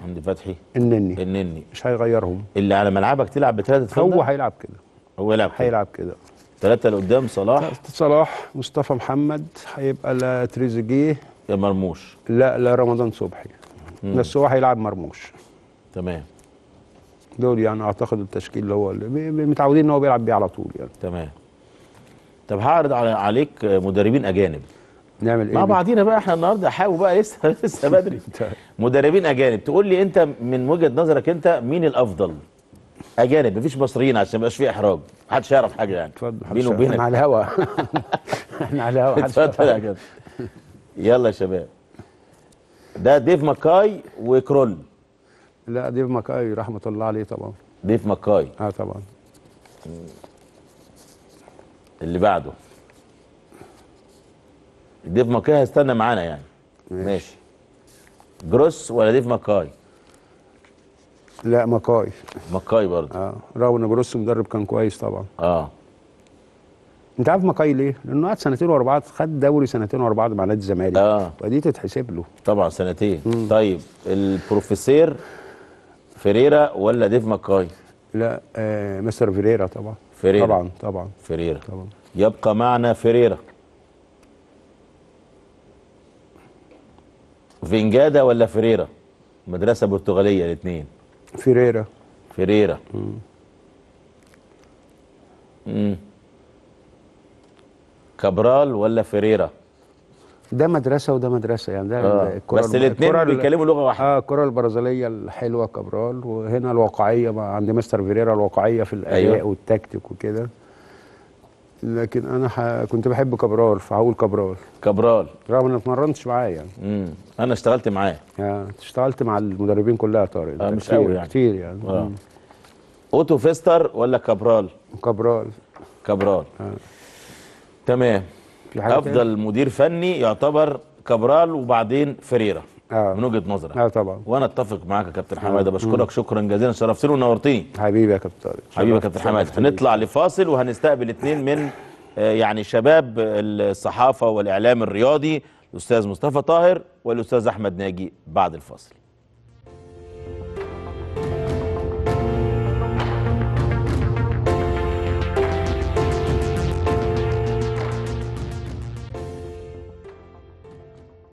Speaker 6: النني مش هيغيرهم.
Speaker 5: اللي على ملعبك تلعب بثلاثه،
Speaker 6: هو هيلعب كده، هيلعب كده.
Speaker 5: ثلاثة اللي قدام
Speaker 6: صلاح، مصطفى محمد، هيبقى لا تريزيجيه
Speaker 5: يا مرموش،
Speaker 6: لا رمضان صبحي، بس هو هيلعب مرموش.
Speaker 5: تمام.
Speaker 6: دول يعني اعتقد التشكيل اللي هو متعودين ان هو بيلعب بيه على طول يعني.
Speaker 5: تمام. طب هعرض عليك مدربين اجانب،
Speaker 6: نعمل ايه
Speaker 5: مع بعضينا بقى احنا النهارده؟ حاول بقى، لسه بدري. مدربين اجانب، تقول لي انت من وجهة نظرك انت مين الافضل؟ اجانب، مفيش مصريين عشان ما يبقاش فيه احراج، محدش يعرف حاجه يعني.
Speaker 6: اتفضل.
Speaker 5: بينه وبينك
Speaker 6: احنا على الهوا. احنا على الهوا.
Speaker 5: اتفضل يا كابتن. يلا يا شباب. ده ديف ماكاي وكرول.
Speaker 6: لا ديف ماكاي رحمه الله عليه طبعا.
Speaker 5: ديف ماكاي.
Speaker 6: طبعا.
Speaker 5: اللي بعده ديف ماكاي هيستنى معانا يعني. ماشي. جروس ولا ديف ماكاي؟
Speaker 6: لا ماكاي.
Speaker 5: ماكاي برضه.
Speaker 6: رغم ان جروس مدرب كان كويس طبعا. انت عارف ماكاي ليه؟ لانه قعد سنتين ورا بعض، خد دوري سنتين ورا بعض مع نادي الزمالك. ودي تتحسب له
Speaker 5: طبعا سنتين. طيب البروفيسير فيريرا ولا ديف ماكاي؟
Speaker 6: لا مستر فيريرا طبعا.
Speaker 5: فيريرا
Speaker 6: طبعا.
Speaker 5: فيريرا طبعا. يبقى معنا فيريرا. فينجادا ولا فيريرا؟ مدرسة برتغالية الاثنين.
Speaker 6: فيريرا.
Speaker 5: فيريرا. كابرال ولا فيريرا؟
Speaker 6: ده مدرسة وده مدرسة يعني. ده
Speaker 5: الكرة بس الاثنين بيتكلموا لغة واحدة.
Speaker 6: الكرة البرازيلية الحلوة كابرال، وهنا الواقعية عند مستر فيريرا، الواقعية في الأداء والتكتيك وكده. لكن أنا كنت بحب كابرال فهقول كابرال.
Speaker 5: كابرال
Speaker 6: رغم إني ما اتمرنتش معاه يعني.
Speaker 5: أنا اشتغلت معاه.
Speaker 6: اشتغلت مع المدربين كلها طارق.
Speaker 5: مش قوي يعني.
Speaker 6: كتير يعني.
Speaker 5: أوتو فيستر ولا كابرال؟
Speaker 6: كابرال.
Speaker 5: كابرال. تمام. افضل مدير فني يعتبر كابرال وبعدين فيريرا من وجهه نظرك.
Speaker 6: طبعا.
Speaker 5: وانا اتفق معاك يا كابتن حماده. بشكرك شكرا جزيلا، شرفتني ونورتني.
Speaker 6: حبيبي يا كابتن طارق.
Speaker 5: حبيبي يا كابتن حماده. هنطلع لفاصل وهنستقبل اثنين من يعني شباب الصحافه والاعلام الرياضي، الاستاذ مصطفى طاهر والاستاذ احمد ناجي بعد الفاصل.